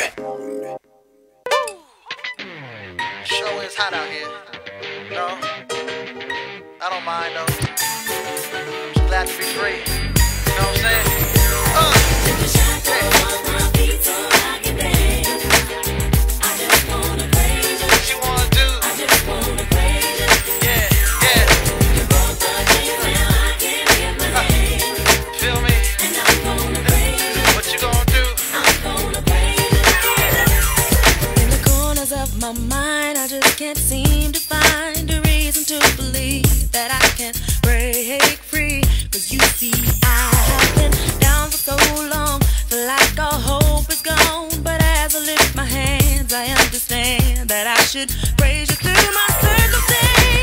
Sure is hot out here. No, I don't mind though. Just glad to be free. You know what I'm saying? What you wanna do? Yeah, yeah. Feel me? What you gonna do? In the corners of my mind, I just can't seem to find a reason to believe that I can break free. 'Cause you see, I have been down for so long, feel like all hope is gone. But as I lift my hands, I understand that I should praise you through my circumstance.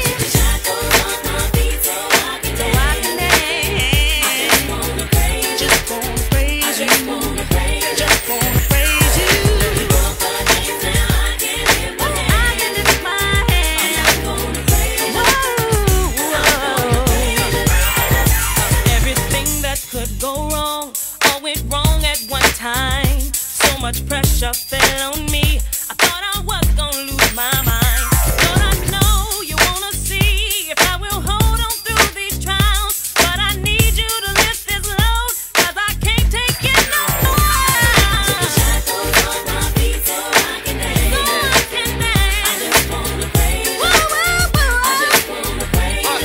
So I can dance. Just wanna praise you. Just wanna praise you. Time. So much pressure fell on me. I thought I was gonna lose my mind. Lord, I know you wanna see if I will hold on through these trials. But I need you to lift this load, 'cause I can't take it no more. Took the shackles off my feet so I can dance. So I can dance. I just wanna praise you. I just wanna praise you.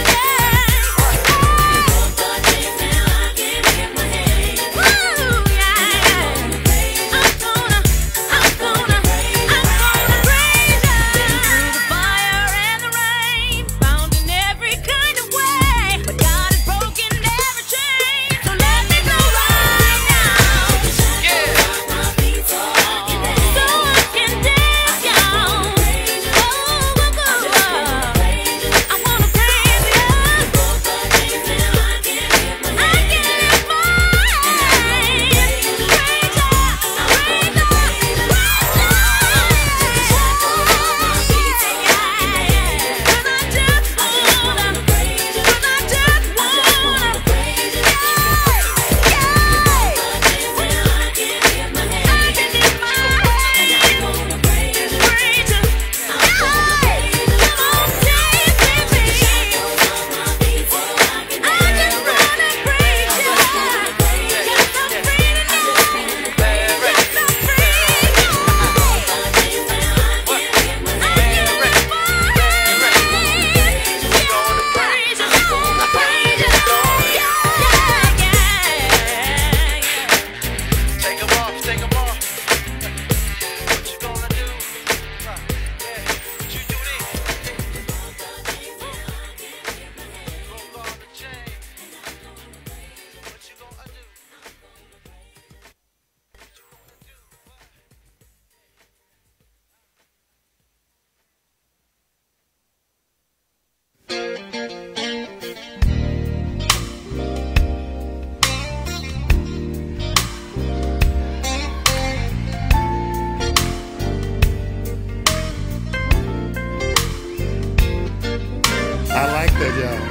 I like that, y'all.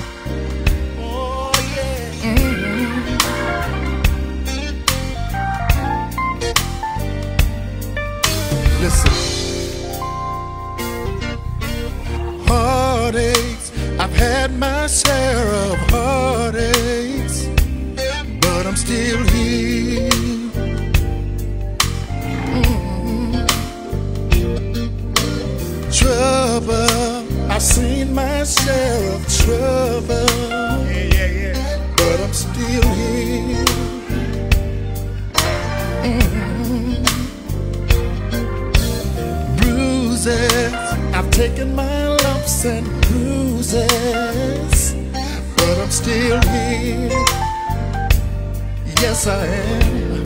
Oh yeah. Listen. Heartaches, I've had my share of heartaches, but I'm still here. Trouble, I've seen my share of trouble, but I'm still here. Bruises, I've taken my lumps and bruises, but I'm still here. Yes, I am.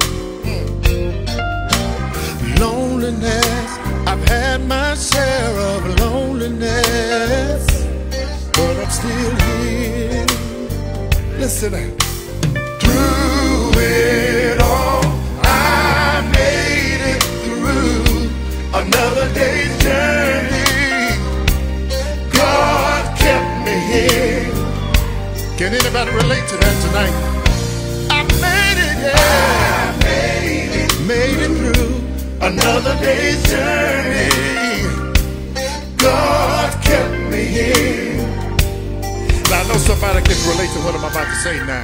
Loneliness, I've had my share of loneliness, but I'm still here. Listen, through it all, I made it through another day's journey. God kept me here. Can anybody relate to that tonight? I made it, yeah. I made it through Another day's journey, God kept me here. Now I know somebody can relate to what I'm about to say now.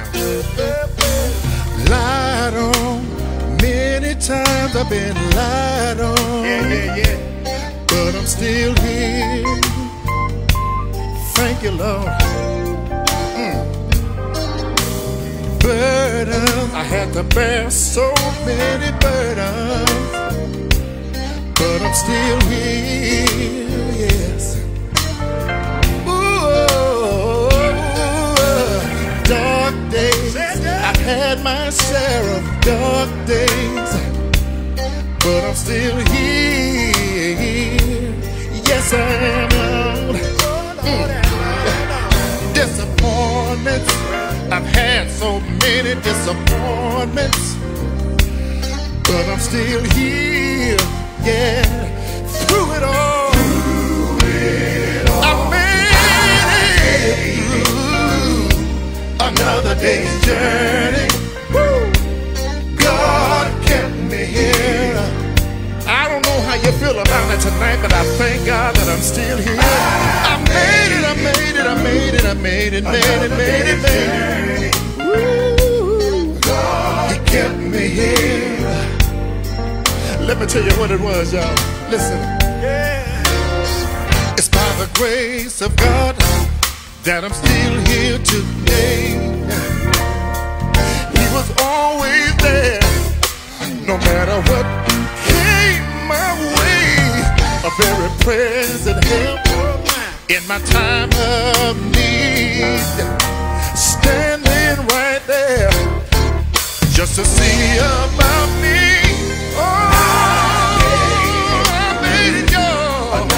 Lied on, many times I've been lied on. Yeah. But I'm still here. Thank you, Lord. Burdens, I had to bear so many burdens, but I'm still here, yes. Ooh, dark days, I've had my share of dark days, but I'm still here. Yes, I am. Disappointments, I've had so many disappointments, but I'm still here, yeah. Through it all, I made it through another day's journey. Woo. God kept me here. I don't know how you feel about it tonight, but I thank God that I'm still here. I made it, I made it, I made it, I made it, made it, made it, made it. Woo. He kept me here. Let me tell you what it was, y'all. Listen. It's by the grace of God that I'm still here today. He was always there, no matter what my way, a very present help in my time of need, standing right there just to see about me. Oh, I made it, y'all.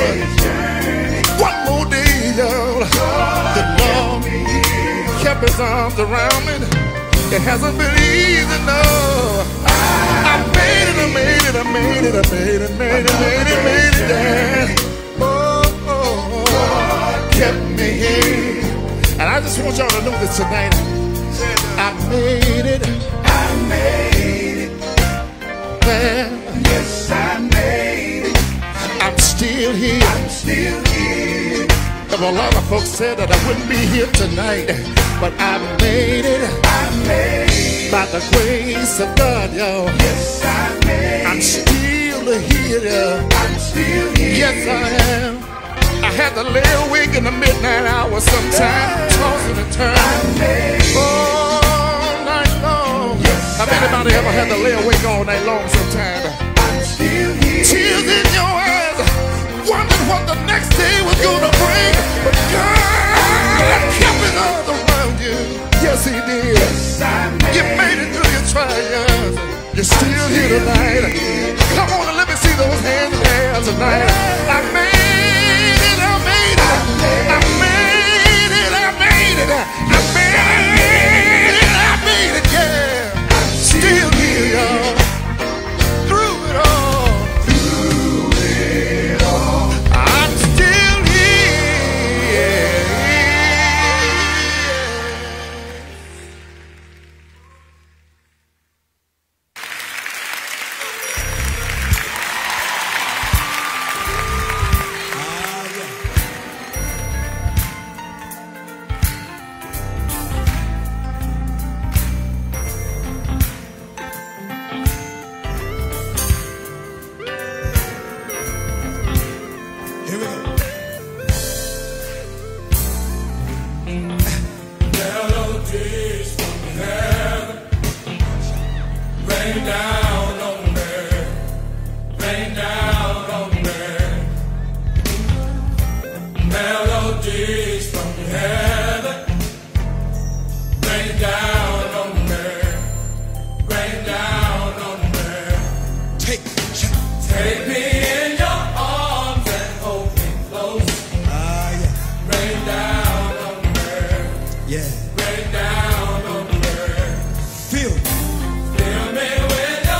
One more day, y'all. The Lord kept his arms around me. It hasn't been easy, no. I made it, I made it, I made it, I made it, made it, made it, made it, yeah. Oh, kept me here. And I just want y'all to know this tonight. I made it. I made it. Well, yes, I made it. I'm still here. I'm still here. A lot of folks said that I wouldn't be here tonight, but I made it. I made it. By the grace of God, y'all. Yes, I made it. I'm still here. I'm still here. Yes, I am. I had to lay awake in the midnight hour sometimes, tossing and turning all night long. Yes, have anybody ever had to lay awake all night long sometimes? I'm still here. Tears in your eyes, wondering what the next day was gonna bring. But God kept it all around you. Yes, He did. Yes, you made it through your trials. You're still here tonight. Come on and let me see those hands in the air tonight. I made it. I made it. I made it. I made it. I made it. I made it. Yeah. I'm still here, y'all. Through it all. Through it all. I'm still here. Fill me with your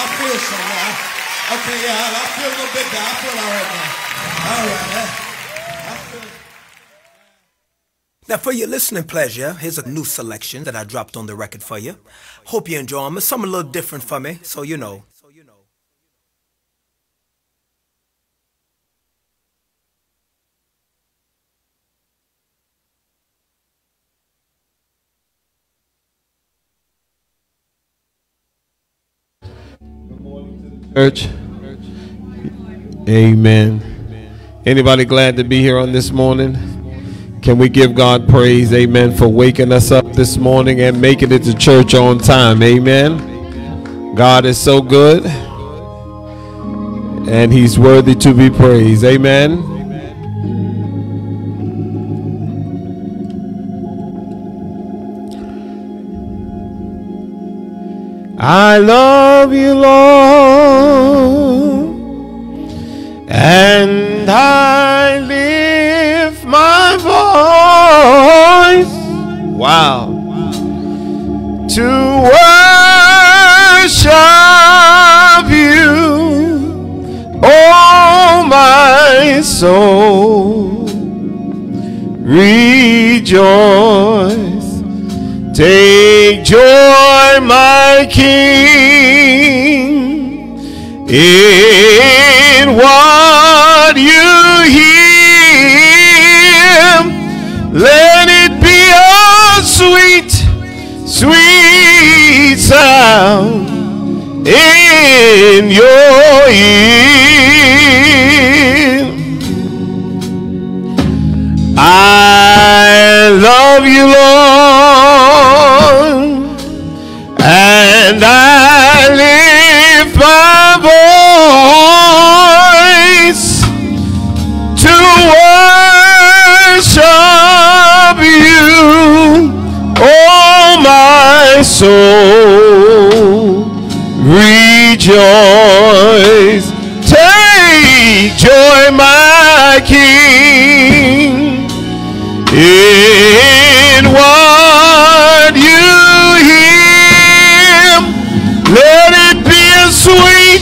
feel some now. Okay, yeah, I feel a little bit better. I feel all right now. All right, I feel. Now, for your listening pleasure, here's a new selection that I dropped on the record for you. Hope you enjoy them. It's something a little different for me, so you know. Church. Amen. Anybody glad to be here on this morning? Can we give God praise, amen, for waking us up this morning and making it to church on time, amen. God is so good and he's worthy to be praised, amen. I love you, Lord, and I lift my voice, wow, to worship you, oh my soul, rejoice. Take joy, my King, in what you hear. Let it be a sweet, sweet sound in your ear. I love you, Lord, and I lift my voice to worship you, oh my soul, rejoice. Take joy, my King, in what you hear. Let it be a sweet,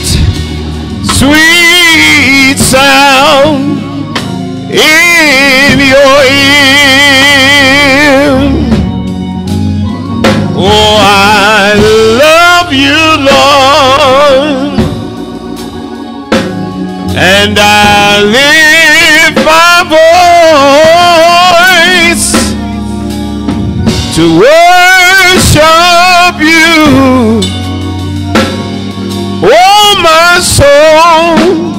sweet sound in your ear. Oh, I love you, Lord, and I lift my voice to worship you, oh my soul,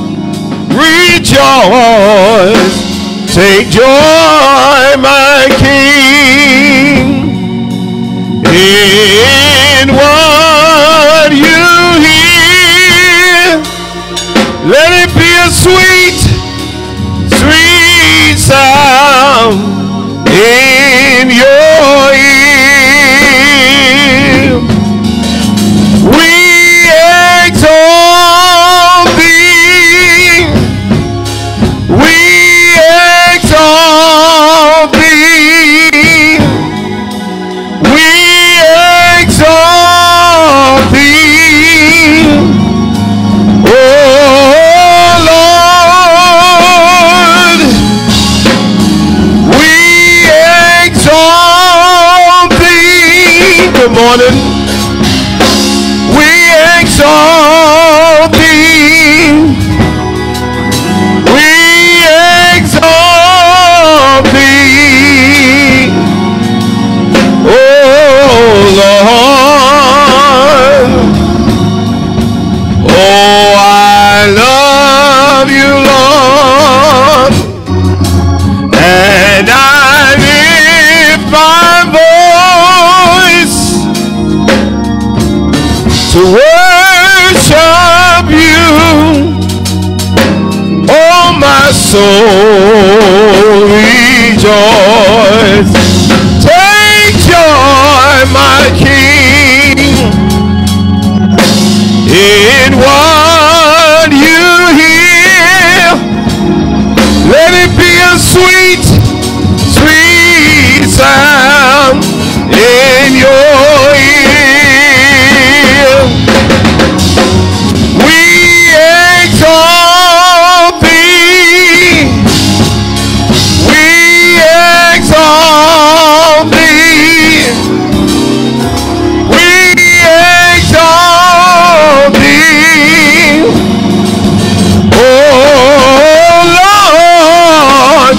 rejoice. Take joy, my King, in what you hear. Let it be a sweet, sweet sound in your ear. We exalt thee. We exalt thee. We exalt thee. Oh Lord, we exalt thee. Good morning. We exalt thee. We exalt thee. Oh Lord. Oh, I love you, Lord, and I lift my voice to worship you, oh my soul, rejoice. Take joy, my King, in what you hear. Let it be a sweet, sweet sound in your ear.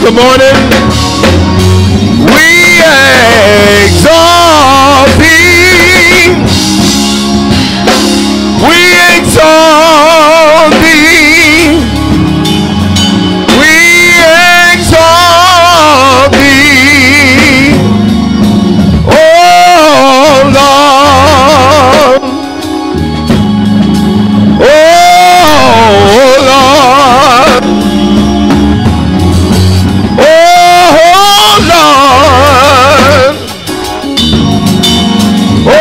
Good morning. We exalt thee. We exalt thee. We exalt thee. Oh Lord. Oh Lord. Oh Lord. Oh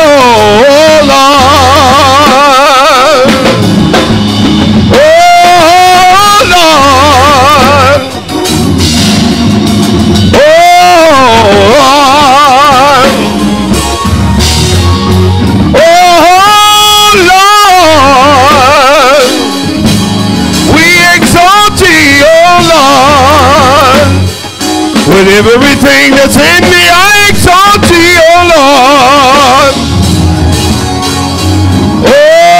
Lord. Oh Lord. Oh Lord. Oh Lord. We exalt thee, oh Lord. With everything that's in me, I exalt thee, oh Lord. Oh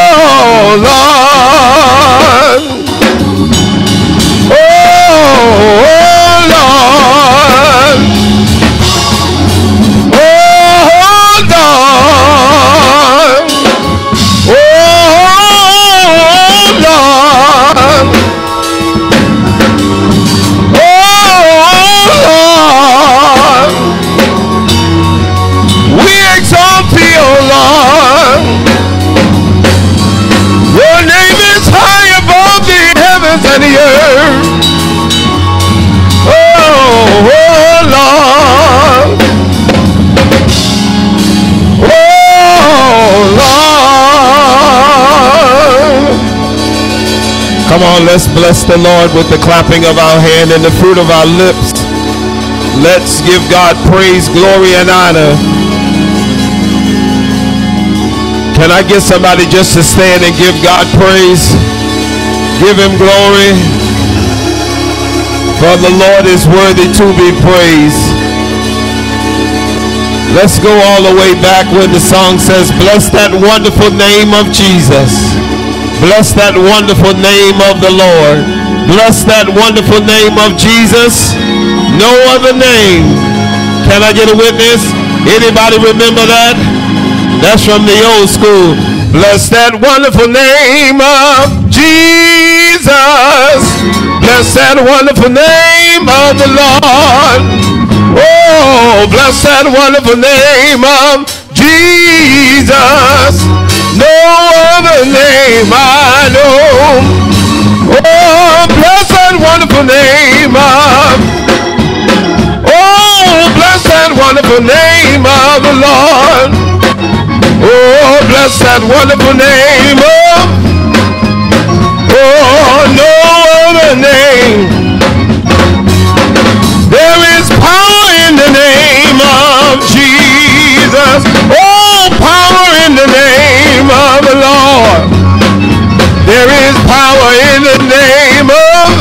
Lord. Oh Lord. Oh Lord. Oh Lord. Lord, we exalt thee, O Lord. Your name is high above the heavens and the earth. Oh Lord. Oh Lord. Come on, let's bless the Lord with the clapping of our hand and the fruit of our lips. Let's give God praise, glory, and honor. Can I get somebody just to stand and give God praise? Give him glory. For the Lord is worthy to be praised. Let's go all the way back when the song says, bless that wonderful name of Jesus. Bless that wonderful name of the Lord. Bless that wonderful name of Jesus. No other name. Can I get a witness? Anybody remember that? That's from the old school. Bless that wonderful name of Jesus. Bless that wonderful name of the Lord. Oh, bless that wonderful name of Jesus. No other name I know. Oh, bless that wonderful name of. Oh, bless that wonderful name of the Lord. Oh, bless that wonderful name of. Oh, no other name. There is power in the name of Jesus. Oh, power in the name of the Lord. There is power in the name of.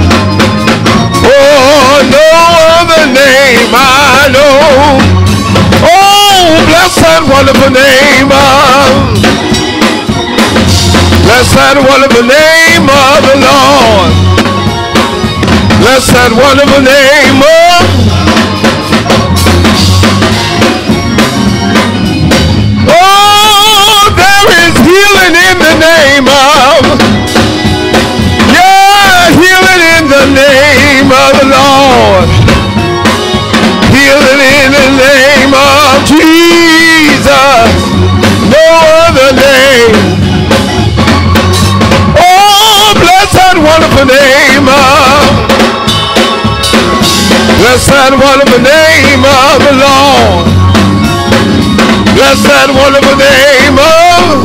Oh, no other name I know. Oh, bless that wonderful name of. Bless that wonderful name of the Lord. Bless that wonderful name of. Oh, there is healing in the name of. Yeah, healing in the name of the Lord. Healing in the name of Jesus. No other name. Oh, bless that wonderful name of. Bless that wonderful name of the Lord. Bless that wonderful name of.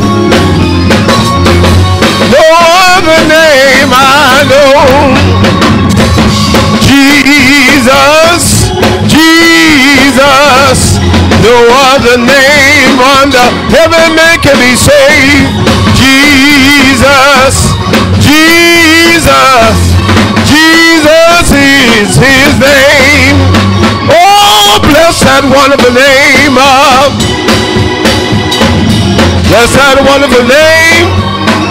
No other name I know. Jesus, Jesus. No other name under heaven man can be saved. Jesus, Jesus, Jesus is his name. Oh, bless that wonderful name of. Bless that wonderful name.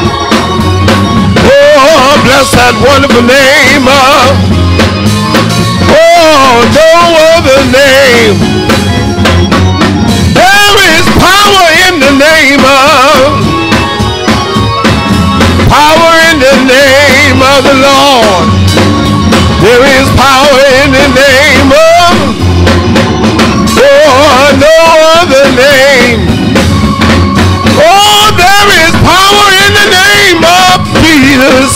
Oh, bless that wonderful name of. no other name. There is power in the name of, power in the name of the Lord. There is power in the name of, oh, no other name. Oh, there is power in the name of Jesus.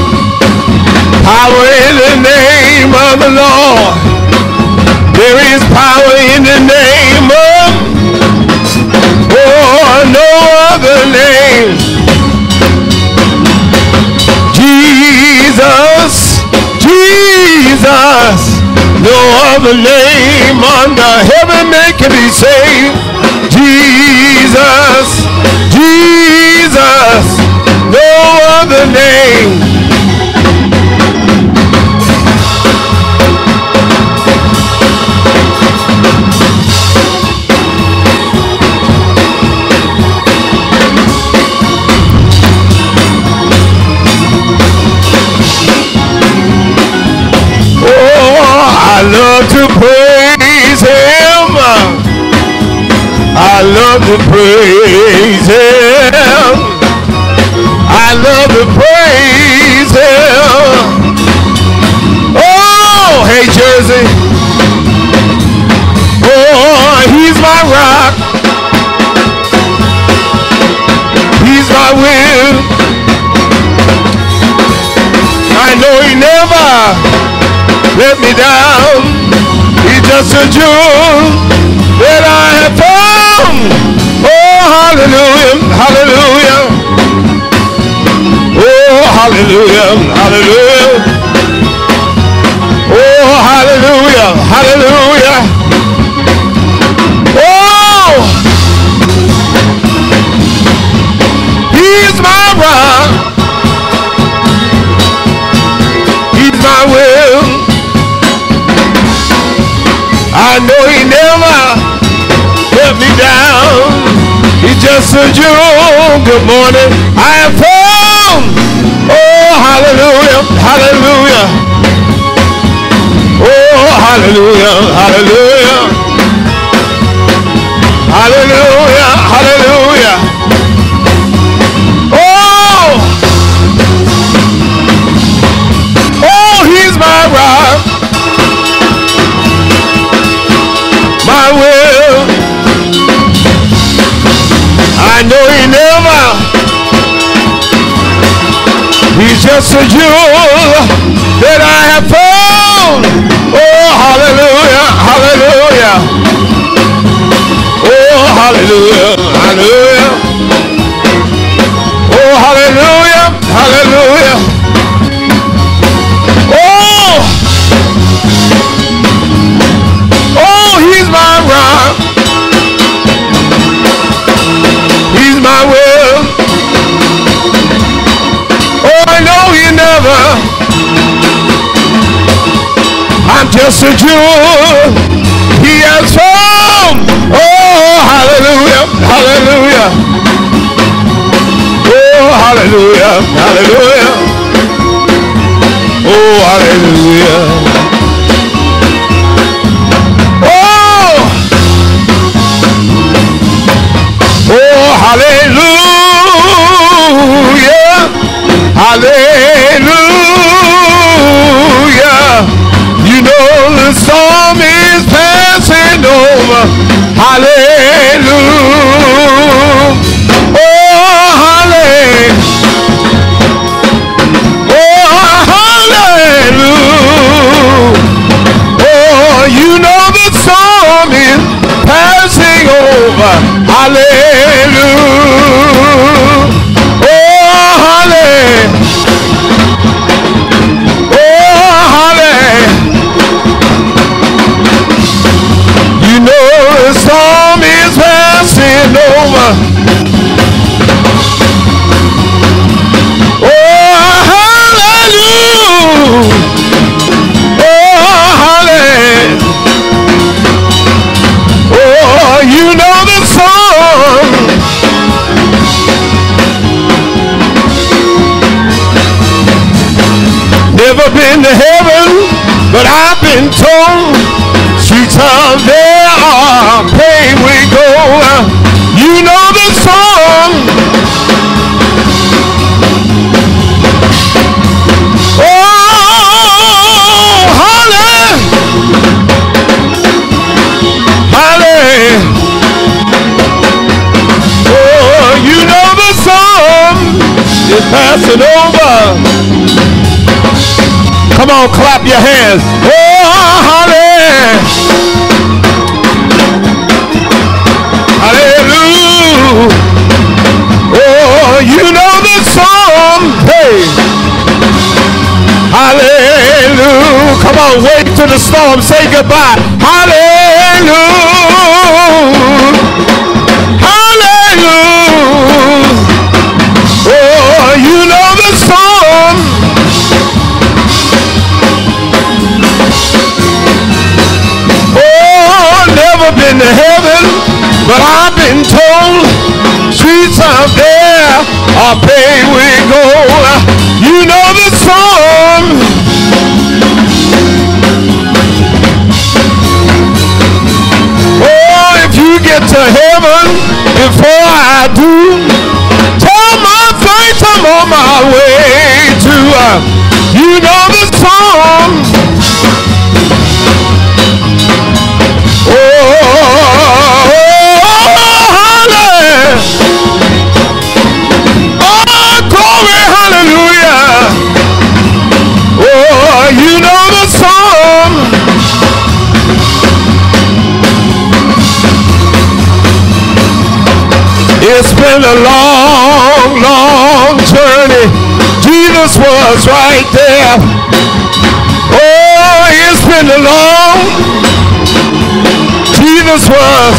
Power in the name of the Lord. There is power in the name of, oh, no other name. Jesus, Jesus, no other name under heaven that can be saved. Jesus, Jesus, no other name. I love to praise him. I love to praise him. I love to praise him. Oh, hey Jersey. Oh, he's my rock. He's my will. I know he never let me down. He's just a jewel that I have found. Oh, hallelujah, hallelujah. Oh, hallelujah, hallelujah. Oh, hallelujah, hallelujah. Oh, he's my rock. He's my will. I know he never let me down. He's just a jewel. Good morning. I have found. Oh, hallelujah, hallelujah. Oh, hallelujah, hallelujah. Hallelujah, hallelujah. Oh, oh, he's my rock. My will. I know he never. He's just a jewel that I have found. Oh, hallelujah, hallelujah. Oh, hallelujah, hallelujah. Oh, hallelujah, hallelujah. Oh, oh, he's my rock. He's my will. Oh, I know he never. I'm just a jewel he has found. Oh, hallelujah, hallelujah. Oh, hallelujah, hallelujah. Oh, hallelujah. Oh, hallelujah, hallelujah. You know the storm is passing over. Hallelujah. Oh, hallelujah. Oh, hallelujah. Oh, you know the storm is passing over. Hallelujah. Oh, hallelujah. Oh, hallelujah. You know the storm is passing over. Oh, hallelujah. Oh, hallelujah. Oh, you know the song. Never been to heaven, but I've been told streets of there are paved with gold. You know the song. Oh, holly, holly. Oh, you know the song is passing over. Come on, clap your hands. Oh, holly. Hallelujah. Oh, you know the song. Hey. Hallelujah. Come on, wait till the storm. Say goodbye. Hallelujah. Hallelujah. Oh, you know the song. Oh, never been to heaven, but I've been told streets out there are paved with gold. You know the song. Oh, if you get to heaven before I do, tell my thanks I'm on my way to. You know the song. It's been a long, long journey. Jesus was right there. Oh, it's been a long. Jesus was.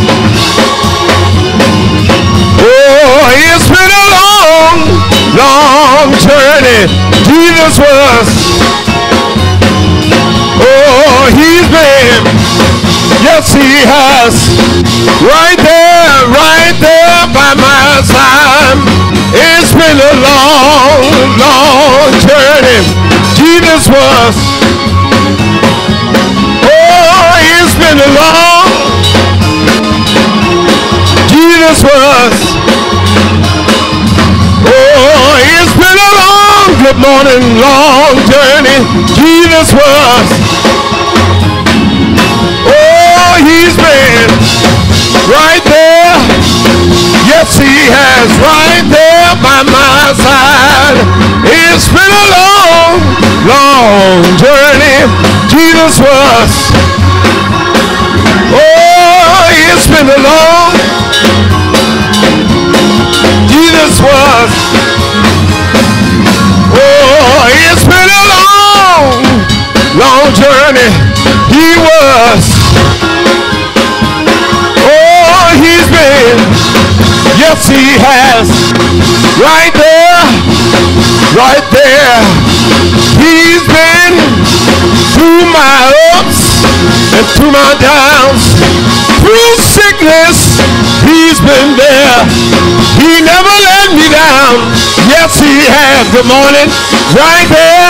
Oh, it's been a long, long journey. Jesus was. Oh, he's been. Yes, he has. Right there by my side. It's been a long, long journey. Jesus was. Oh, it's been a long. Jesus was. Oh, it's been a long, good morning, long journey. Jesus was. Oh, he's been right there. Yes, he has, right there by my side. It's been a long, long journey. Jesus was. Oh, it's been a long. Jesus was. Oh, it's been a long, long journey. He was. Oh, he's been. Yes, he has. Right there. Right there. He's been through my ups and through my downs. Through sickness, he's been there. He never let me down. Yes, he has. Good morning. Right there.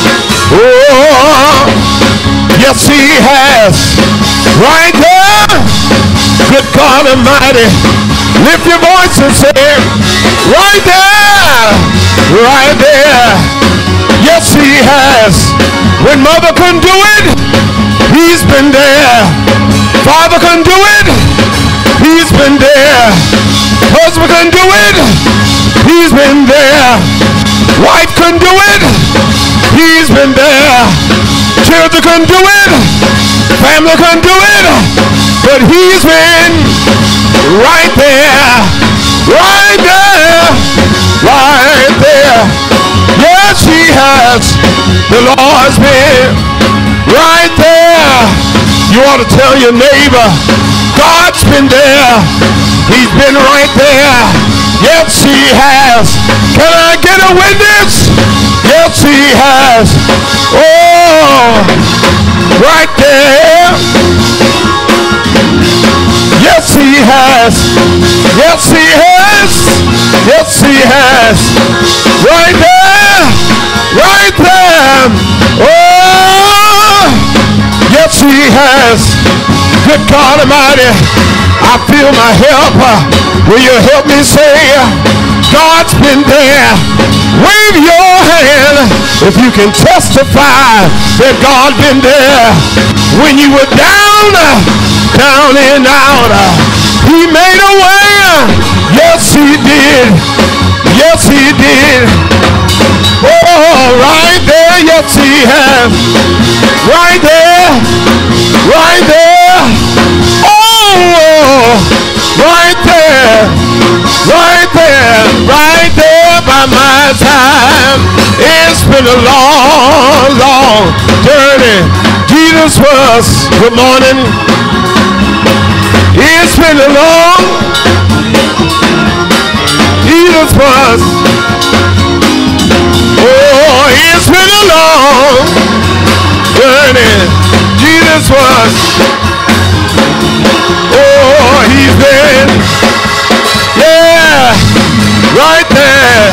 Oh, yes, he has. Right there. Good God Almighty. Lift your voice and say, right there, right there. Yes, he has. When mother couldn't do it, he's been there. Father couldn't do it, he's been there. Husband couldn't do it, he's been there. Wife couldn't do it, he's been there. Children couldn't do it, family couldn't do it, but he's been right there, right there, right there. Yes, he has. The Lord's been right there. You ought to tell your neighbor, God's been there. He's been right there. Yes, he has. Can I get a witness? Yes, he has. Oh, right there. Yes, he has. Yes, he has. Yes, he has. Right there. Right there. Oh, has. Good God Almighty, I feel my help. Will you help me say, God's been there? Wave your hand if you can testify that God's been there. When you were down, down and out, he made a way. Yes, he did. Yes, he did. Oh, right there. Yes, he has. Right there. Right there. Oh, right there. Right there. Right there by my time. It's been a long, long journey. Jesus was. Good morning. It's been a long. Jesus was. Oh, it's been a long journey. Jesus was. Oh, he's been. Yeah, right there.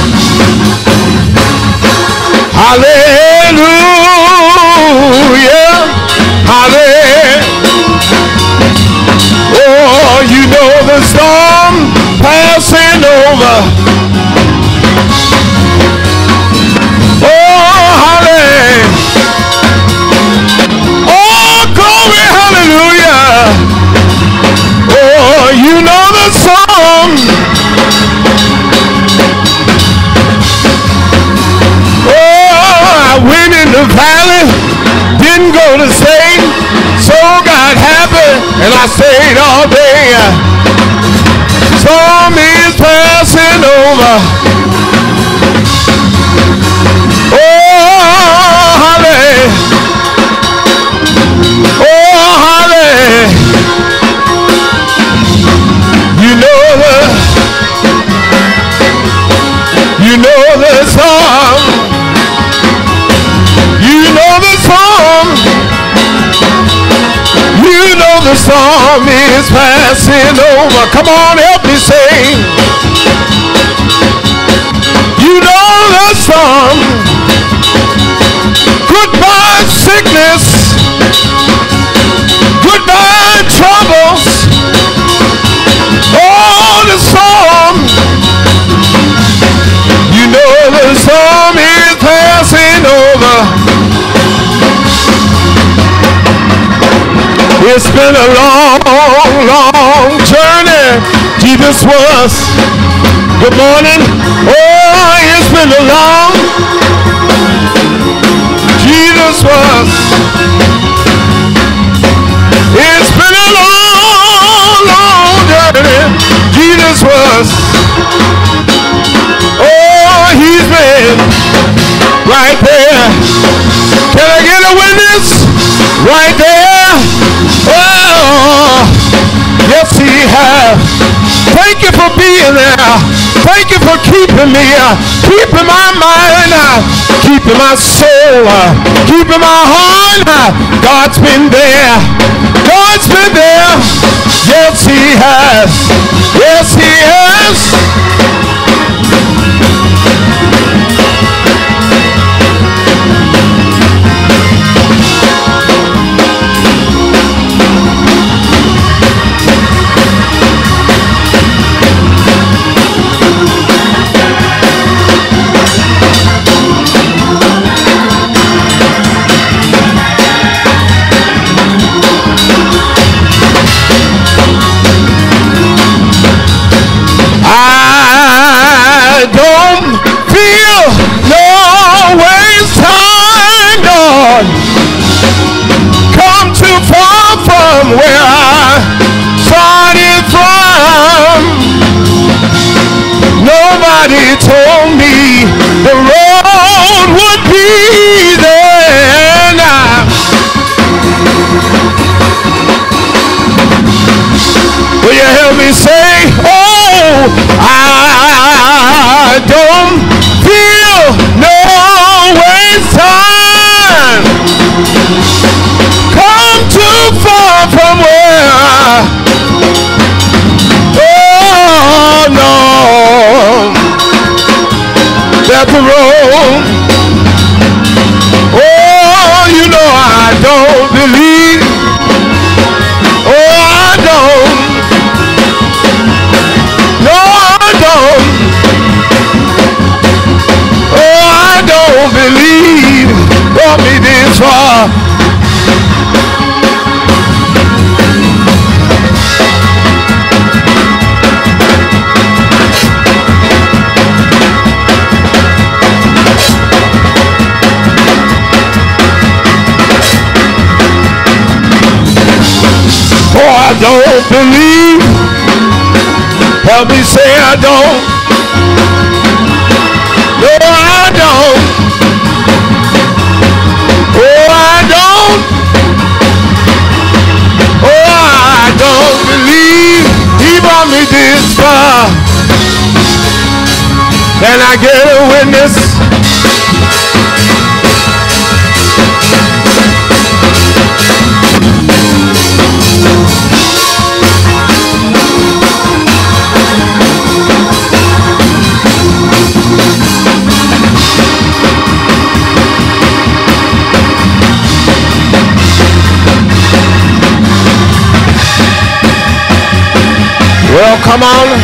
Hallelujah. Hallelujah. Oh, you know the storm passing over. Oh, hallelujah. Oh, glory, hallelujah. Oh, you know the song. Oh, I went in the valley, didn't go to sing, so got happy, and I stayed all day. Storm is passing over. Oh, holly. Oh, holly. You know the song. You know the song. You know the storm is passing over. Come on, help me sing. You know the storm. Goodbye sickness. Goodbye troubles. Oh, the storm. You know the storm is passing over. It's been a long, long journey. Jesus was. Good morning. Oh, it's been a long. Jesus was. It's been a long, long journey. Jesus was. Oh, he's been right there. Can I get a witness? Right there. Oh, yes, he has. Thank you for being there. Thank you for keeping me, keeping my mind, keeping my soul, keeping my heart. God's been there. God's been there. Yes, he has. Yes, he has. this far. Oh, I don't believe. Help me say I don't. No, I don't. Oh, I don't. Oh, I don't believe he brought me this far. Can I get a witness? Well, come on.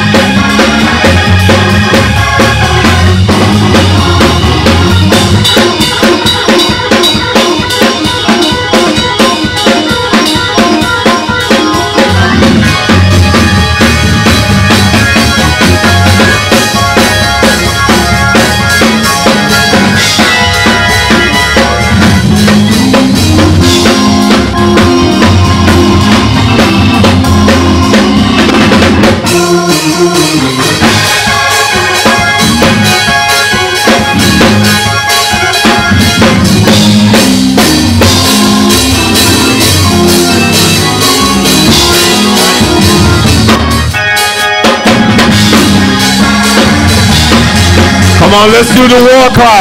Come on, let's do the war cry.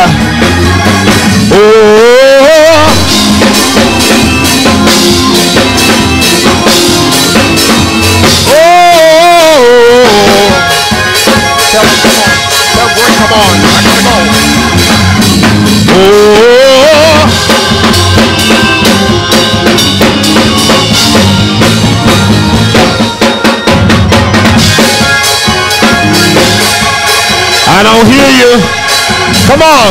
Oh, oh, tell me, come on. Tell boy, come on. I gotta go. Oh, I don't hear you. Come on.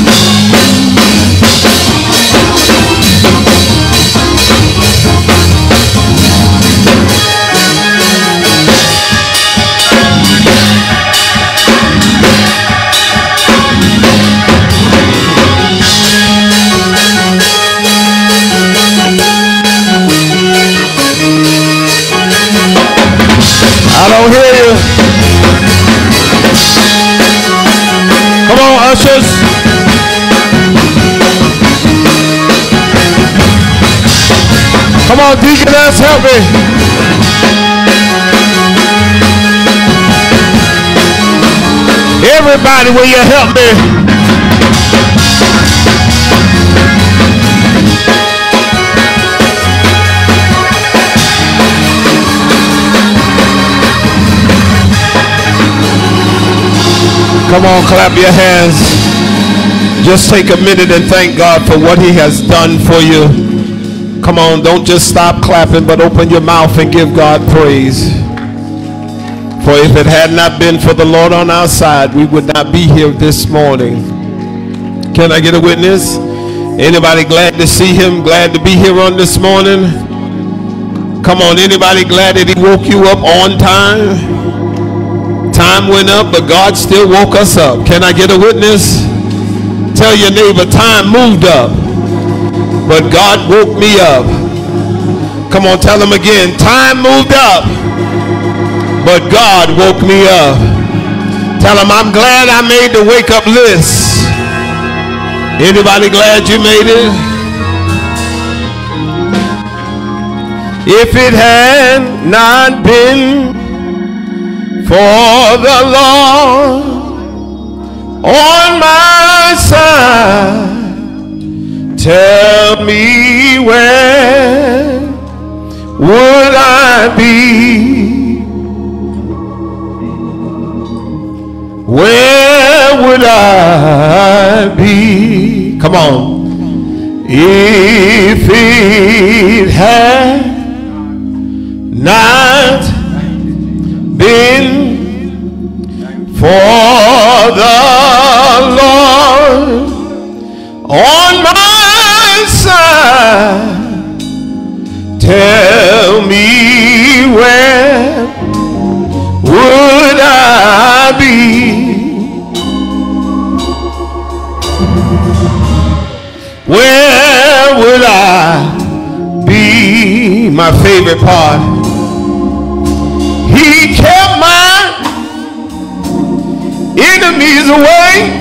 I don't hear you. Come on, ushers. Come on, deaconess, help me. Everybody, will you help me? Come on, clap your hands. Just take a minute and thank God for what he has done for you. Come on, don't just stop clapping, but open your mouth and give God praise. For if it had not been for the Lord on our side, we would not be here this morning. Can I get a witness? Anybody glad to see him? Glad to be here on this morning? Come on, anybody glad that he woke you up on time? Time went up, but God still woke us up. Can I get a witness? Tell your neighbor, time moved up, but God woke me up. Come on, tell him again, time moved up, but God woke me up. Tell him, I'm glad I made the wake up list. Anybody glad you made it? If it had not been for the Lord on my side, tell me where would I be? Where would I be? Come on. If it had not been for the Lord on my side, tell me where would I be? Where would I be? My favorite part. He kept my enemies away.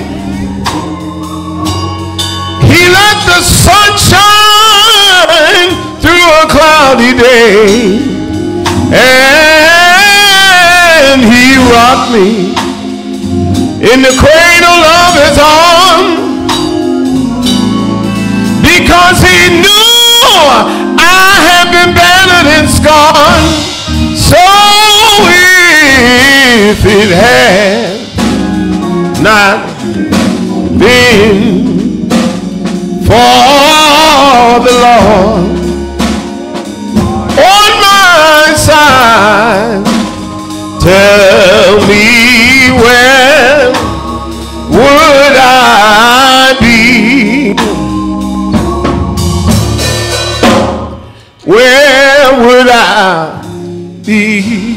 He let the sun shine through a cloudy day, and he rocked me in the cradle of his arms, because he knew I had been battered and scarred. So if it had not been for the Lord on my side, tell me where would I be? Where would I be?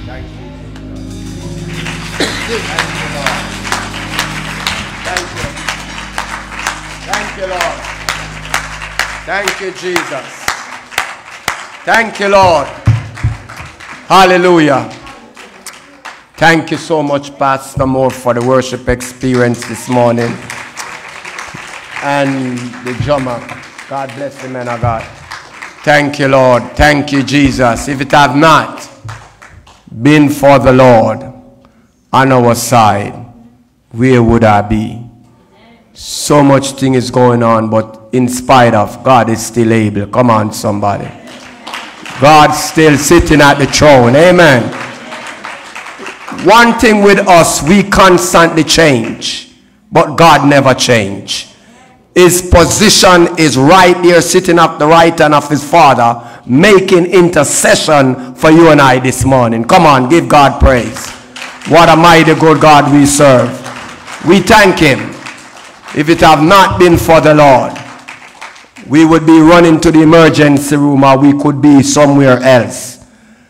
Thank you, Lord. Thank you, Jesus. Thank you, Lord. Hallelujah. Thank you so much, Pastor Moore, for the worship experience this morning. And the drummer. God bless the man of God. Thank you, Lord. Thank you, Jesus. If it have not been for the Lord on our side, where would I be? So much thing is going on, but in spite of, God is still able. Come on, somebody. God's still sitting at the throne. Amen. One thing with us, we constantly change, but God never change. His position is right there, sitting at the right hand of his Father, making intercession for you and I this morning. Come on, give God praise. What a mighty good God we serve. We thank him. If it have not been for the Lord, we would be running to the emergency room, or we could be somewhere else.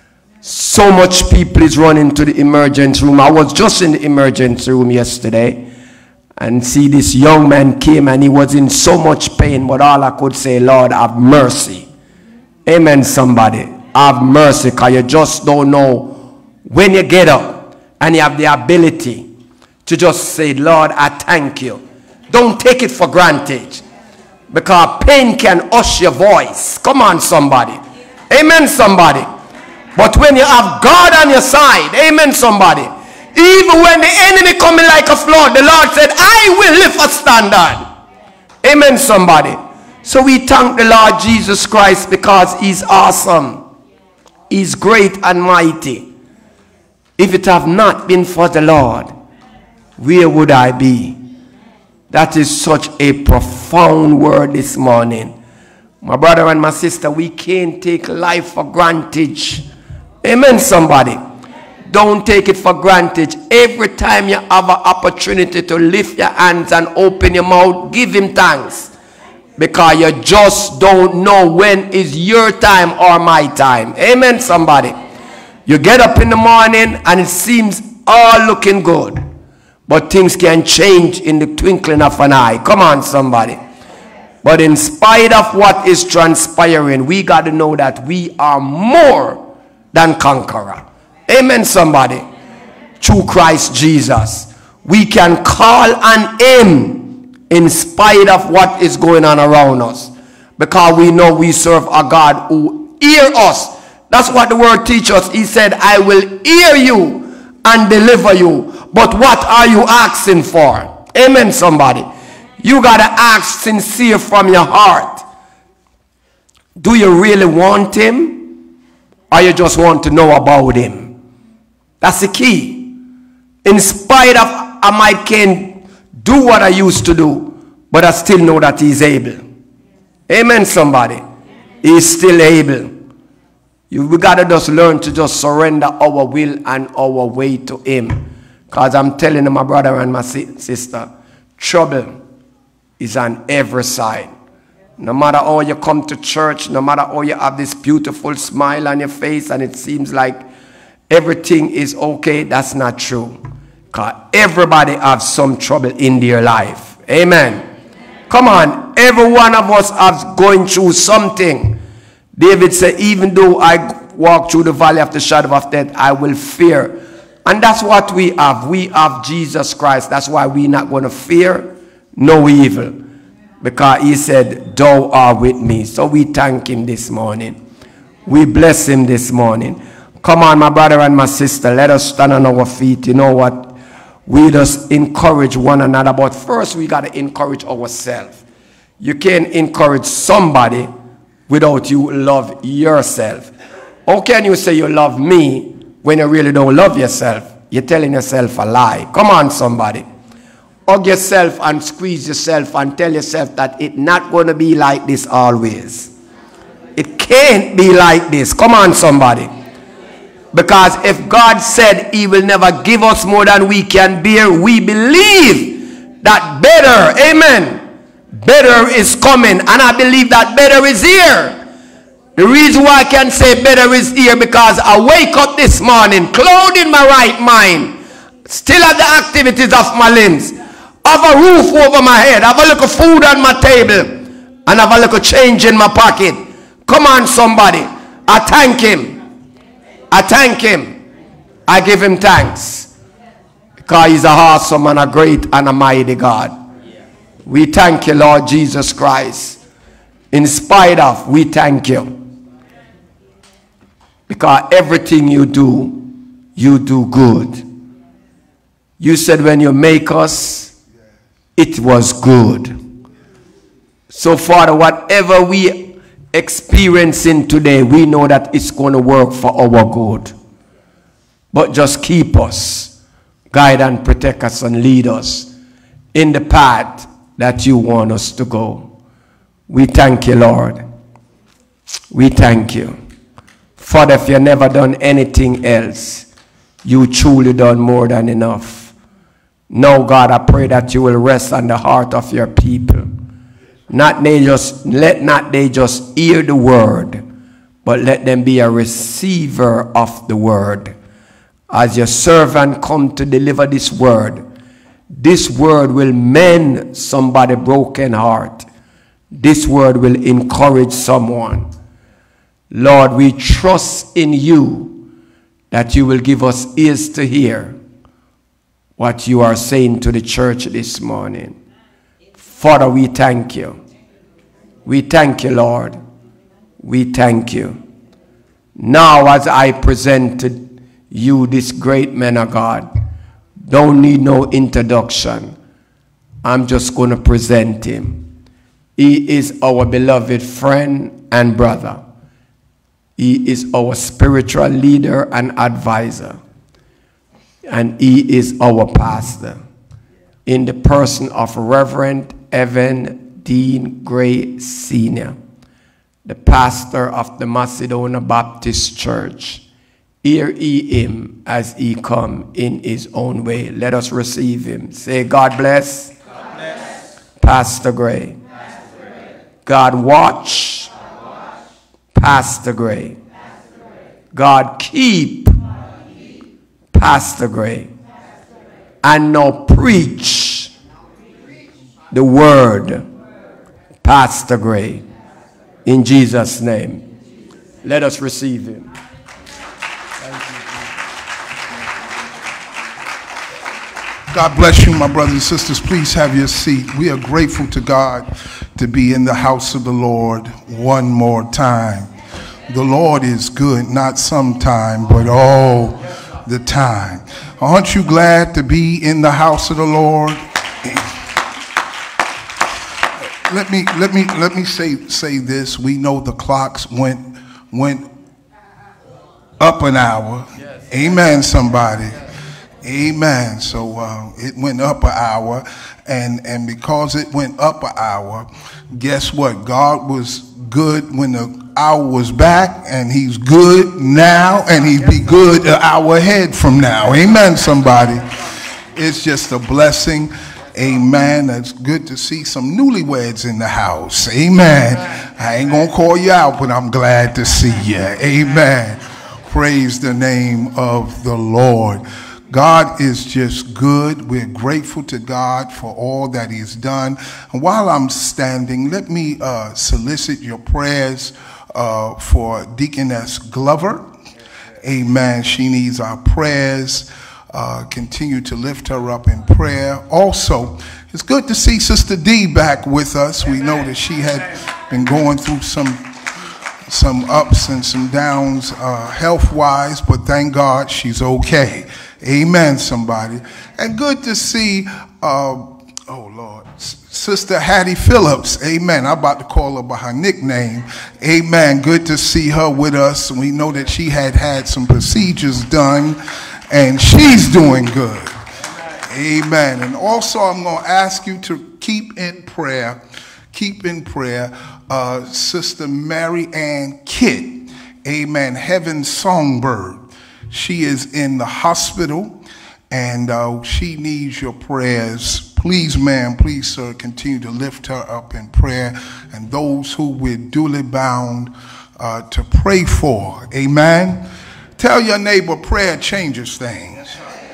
So much people is running to the emergency room. I was just in the emergency room yesterday, and see this young man came and he was in so much pain, but all I could say, Lord, have mercy. Amen, somebody. Have mercy, because you just don't know when you get up and you have the ability to just say, Lord, I thank you. Don't take it for granted, because pain can hush your voice. Come on, somebody. Amen, somebody. But when you have God on your side, amen, somebody, even when the enemy coming like a flood, the Lord said, I will lift a standard. Amen, somebody. So we thank the Lord Jesus Christ, because he's awesome. He's great and mighty. If it have not been for the Lord, where would I be? That is such a profound word this morning. My brother and my sister, we can't take life for granted. Amen, somebody. Don't take it for granted. Every time you have an opportunity to lift your hands and open your mouth, give him thanks. Because you just don't know when is your time or my time. Amen, somebody. You get up in the morning and it seems all looking good, but things can change in the twinkling of an eye. Come on, somebody. But in spite of what is transpiring, we got to know that we are more than conqueror. Amen, somebody. Through Christ Jesus. We can call on him in spite of what is going on around us, because we know we serve a God who hears us. That's what the word teaches us. He said, I will hear you and deliver you. But what are you asking for? Amen, somebody. You got to ask sincere from your heart. Do you really want him, or you just want to know about him? That's the key. In spite of I might can't do what I used to do, but I still know that he's able. Amen, somebody. He's still able. We got to just learn to just surrender our will and our way to him. Because I'm telling you, my brother and my sister, trouble is on every side. No matter how you come to church, no matter how you have this beautiful smile on your face and it seems like everything is okay, that's not true. Because everybody has some trouble in their life. Amen. Come on, every one of us is going through something. David said, even though I walk through the valley of the shadow of death, I will fear. And that's what we have. We have Jesus Christ. That's why we're not going to fear no evil. Because he said, thou art with me. So we thank him this morning. We bless him this morning. Come on, my brother and my sister, let us stand on our feet. You know what? We just encourage one another. But first, we got to encourage ourselves. You can't encourage somebody without you love yourself. How can you say you love me when you really don't love yourself? You're telling yourself a lie. Come on, somebody. Hug yourself and squeeze yourself and tell yourself that it's not going to be like this always. It can't be like this. Come on, somebody. Because if God said he will never give us more than we can bear, we believe that better, amen, better is coming. And I believe that better is here. The reason why I can say better is here because I wake up this morning, clothed in my right mind, still have the activities of my limbs, have a roof over my head, have a little food on my table, and have a little change in my pocket. Come on, somebody. I thank him. I thank him. I give him thanks. Because he's a awesome and a great and a mighty God. We thank you, Lord Jesus Christ. In spite of, we thank you. Because everything you do good. You said when you make us, it was good. So Father, whatever we experiencing today, we know that it's going to work for our good. But just keep us, guide and protect us and lead us in the path that you want us to go. We thank you, Lord. We thank you. Father, if you never done anything else, you truly done more than enough. Now, God, I pray that you will rest on the heart of your people. Let not they just hear the word, but let them be a receiver of the word. As your servant come to deliver this word will mend somebody's broken heart. This word will encourage someone. Lord, we trust in you that you will give us ears to hear what you are saying to the church this morning. Father, we thank you. We thank you, Lord. We thank you. Now, as I present to you this great man of God, don't need no introduction. I'm just going to present him. He is our beloved friend and brother. He is our spiritual leader and advisor. And he is our pastor in the person of Reverend Evan Dean Gray Sr., the pastor of the Macedonia Baptist Church. Hear ye him as he come in his own way. Let us receive him. Say, God bless. God bless. Pastor Gray. Pastor Gray. God watch. God watch. Pastor Gray. Pastor Gray. God keep. Pastor Gray. And now preach the word, Pastor Gray, in Jesus' name. Let us receive him. God bless you, my brothers and sisters. Please have your seat. We are grateful to God to be in the house of the Lord one more time. The Lord is good, not sometime, but all the time. Aren't you glad to be in the house of the Lord? Let me say this. We know the clocks went up an hour. Yes. Amen, somebody. Yes. Amen. So it went up an hour, and because it went up an hour, guess what? God was good when the hour was back, and he's good now, and he'd be good an hour ahead from now. Amen, somebody. It's just a blessing. Amen. It's good to see some newlyweds in the house. Amen. I ain't going to call you out, but I'm glad to see you. Amen. Praise the name of the Lord. God is just good. We're grateful to God for all that he's done. And while I'm standing, let me solicit your prayers for Deaconess Glover. Amen. She needs our prayers. Continue to lift her up in prayer. Also, it's good to see Sister D back with us. We know that she had been going through some ups and some downs health-wise, but thank God she's okay. Amen, somebody. And good to see, oh Lord, Sister Hattie Phillips. Amen. I'm about to call her by her nickname. Amen. Good to see her with us. We know that she had some procedures done, and she's doing good. Amen. And also, I'm going to ask you to keep in prayer, Sister Mary Ann Kitt. Amen. Heaven Songbird. She is in the hospital, and she needs your prayers. Please, ma'am, please, sir, continue to lift her up in prayer, and those who we're duly bound to pray for. Amen. Tell your neighbor, prayer changes things.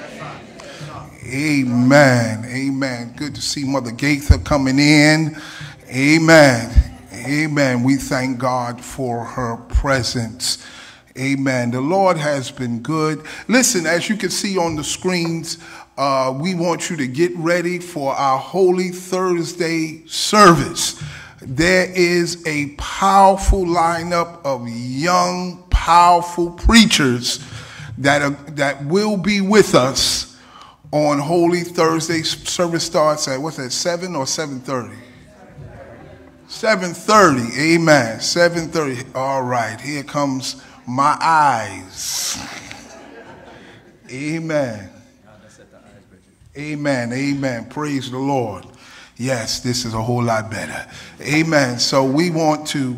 Amen. Amen. Good to see Mother Gaither coming in. Amen. Amen. We thank God for her presence. Amen. The Lord has been good. Listen, as you can see on the screens, we want you to get ready for our Holy Thursday service. There is a powerful lineup of young, powerful preachers that will be with us on Holy Thursday. Service starts at, what's that, 7 or 7:30? 7:30. Amen. 7:30. All right. Here comes my eyes. Amen. Amen. Amen. Praise the Lord. Yes, this is a whole lot better. Amen. So we want you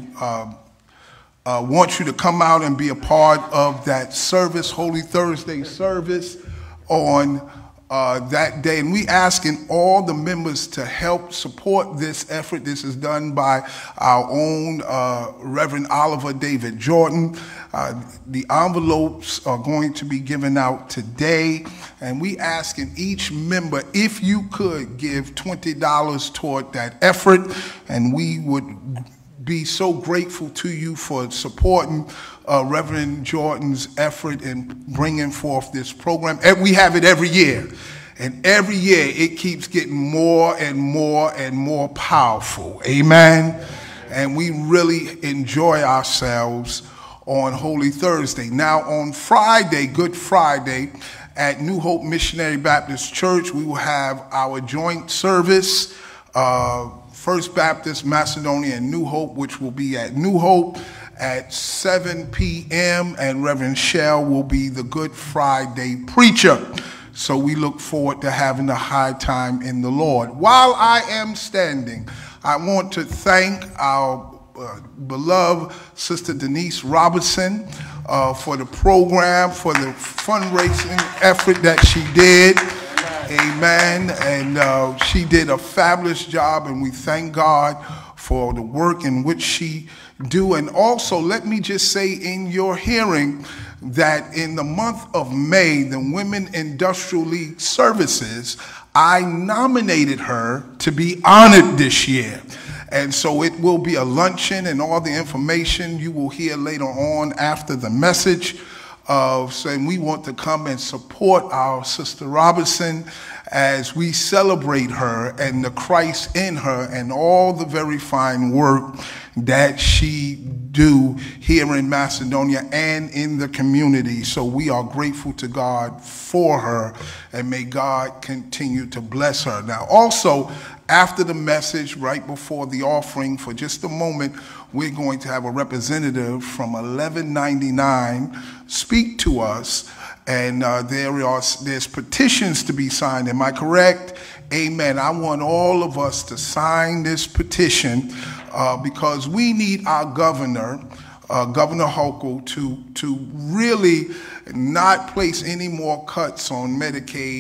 to come out and be a part of that service, Holy Thursday service on that day. And we asking all the members to help support this effort. This is done by our own Reverend Oliver David Jordan. The envelopes are going to be given out today, and we asking each member if you could give $20 toward that effort, and we would be so grateful to you for supporting Reverend Jordan's effort in bringing forth this program. And we have it every year, and every year it keeps getting more and more and more powerful. Amen. And we really enjoy ourselves on Holy Thursday. Now on Friday, Good Friday, at New Hope Missionary Baptist Church, we will have our joint service, First Baptist Macedonia and New Hope, which will be at New Hope at 7 p.m. and Reverend Shell will be the Good Friday preacher. So we look forward to having a high time in the Lord. While I am standing, I want to thank our beloved Sister Denise Robertson for the program, for the fundraising effort that she did. Amen. And she did a fabulous job, and we thank God for the work in which she do. And also, let me just say in your hearing that in the month of May, the Women Industrial League Services, I nominated her to be honored this year. And so it will be a luncheon, and all the information you will hear later on after the message of saying we want to come and support our Sister Robertson as we celebrate her and the Christ in her and all the very fine work that she do here in Macedonia and in the community. So we are grateful to God for her, and may God continue to bless her. Now also, after the message, right before the offering, for just a moment, we're going to have a representative from 1199 speak to us, and there's petitions to be signed. Am I correct? Amen. I want all of us to sign this petition because we need our governor, Governor Hochul, to really not place any more cuts on Medicaid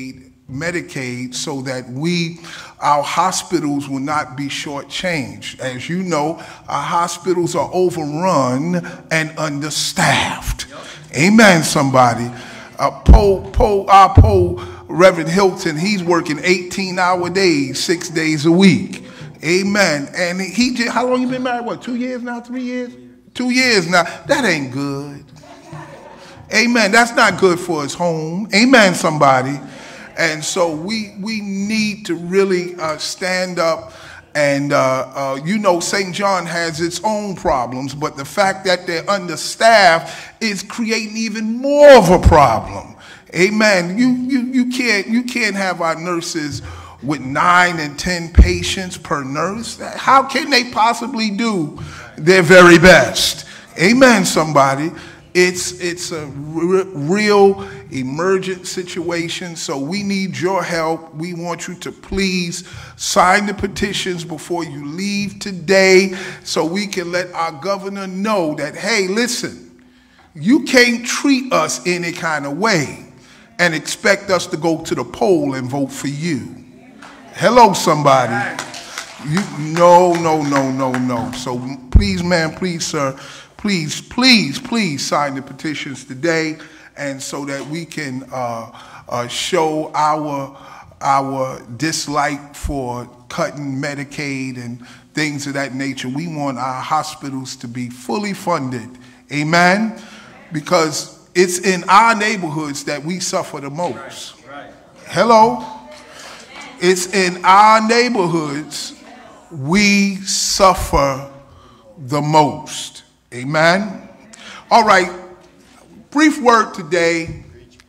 Medicaid so that our hospitals will not be shortchanged. As you know, our hospitals are overrun and understaffed. Amen, somebody. Our Reverend Hilton, he's working 18-hour days, 6 days a week. Amen. And how long you been married? What, 2 years now, 3 years? 2 years now. That ain't good. Amen. That's not good for his home. Amen, somebody. And so we need to really stand up. And, St. John has its own problems, but the fact that they're understaffed is creating even more of a problem. Amen. You can't have our nurses with 9 and 10 patients per nurse. How can they possibly do their very best? Amen, somebody. It's a real emergent situation, so we need your help. We want you to please sign the petitions before you leave today so we can let our governor know that, hey, listen, you can't treat us any kind of way and expect us to go to the poll and vote for you. Hello, somebody. No. So please, ma'am, please, sir, please sign the petitions today, and so that we can show our dislike for cutting Medicaid and things of that nature. We want our hospitals to be fully funded. Amen? Because it's in our neighborhoods that we suffer the most. Hello? It's in our neighborhoods we suffer the most. Amen. All right. Brief word today.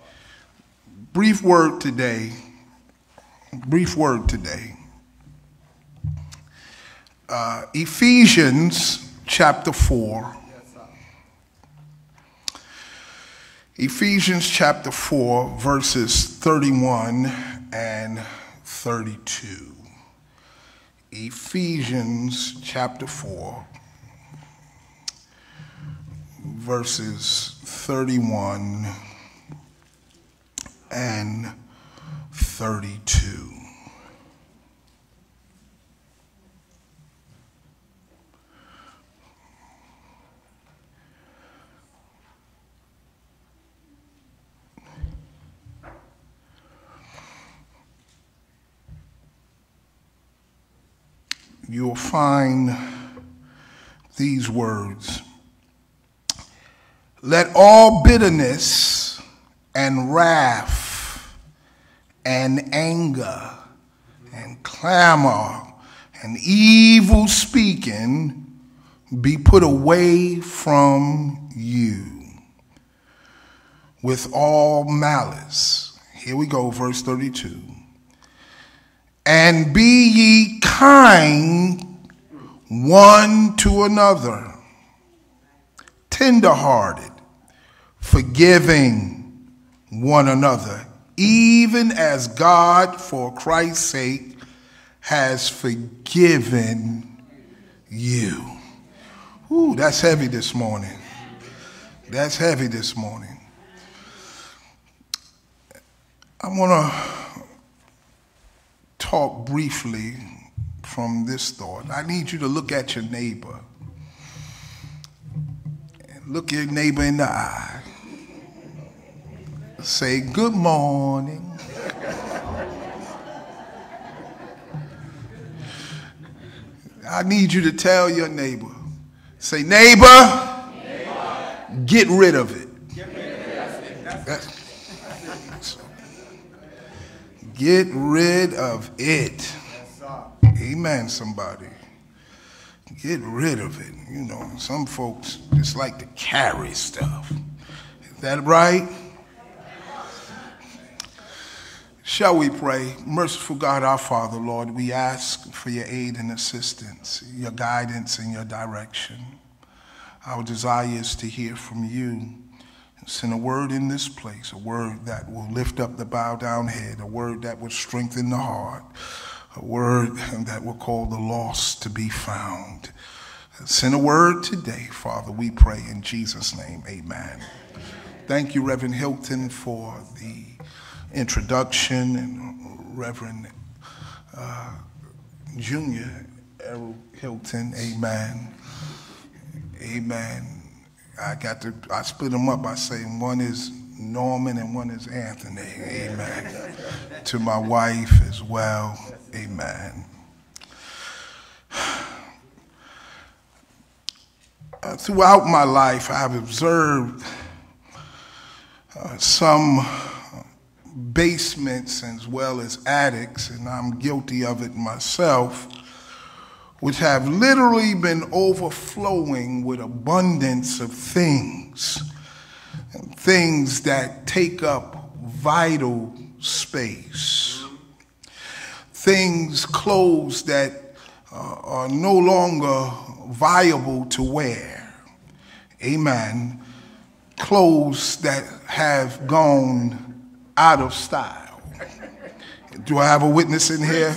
Ephesians chapter 4. Ephesians chapter 4, verses 31 and 32. Ephesians chapter 4, verses 31 and 32. You'll find these words. Let all bitterness and wrath and anger and clamor and evil speaking be put away from you with all malice. Here we go, verse 32. And be ye kind one to another, tenderhearted, forgiving one another, even as God, for Christ's sake, has forgiven you. Ooh, that's heavy this morning. That's heavy this morning. I want to talk briefly from this thought. I need you to look at your neighbor. Look your neighbor in the eye. Say, good morning. I need you to tell your neighbor. Say, neighbor, get rid of it. Get rid of it. Amen, somebody. Get rid of it. You know, some folks just like to carry stuff. Is that right? Shall we pray? Merciful God, our Father, Lord, we ask for your aid and assistance, your guidance and your direction. Our desire is to hear from you. Send a word in this place, a word that will lift up the bowed down head, a word that will strengthen the heart, a word that will call the lost to be found. Send a word today, Father, we pray in Jesus' name, amen. Thank you, Reverend Hilton, for the introduction, and Reverend Junior Errol Hilton. Amen. Amen. I split them up by saying one is Norman and one is Anthony. Amen. To my wife as well. Amen. Throughout my life, I've observed some basements as well as attics, and I'm guilty of it myself, which have literally been overflowing with abundance of things, things that take up vital space, things, clothes that are no longer viable to wear. Amen. Clothes that have gone out of style. Do I have a witness in here?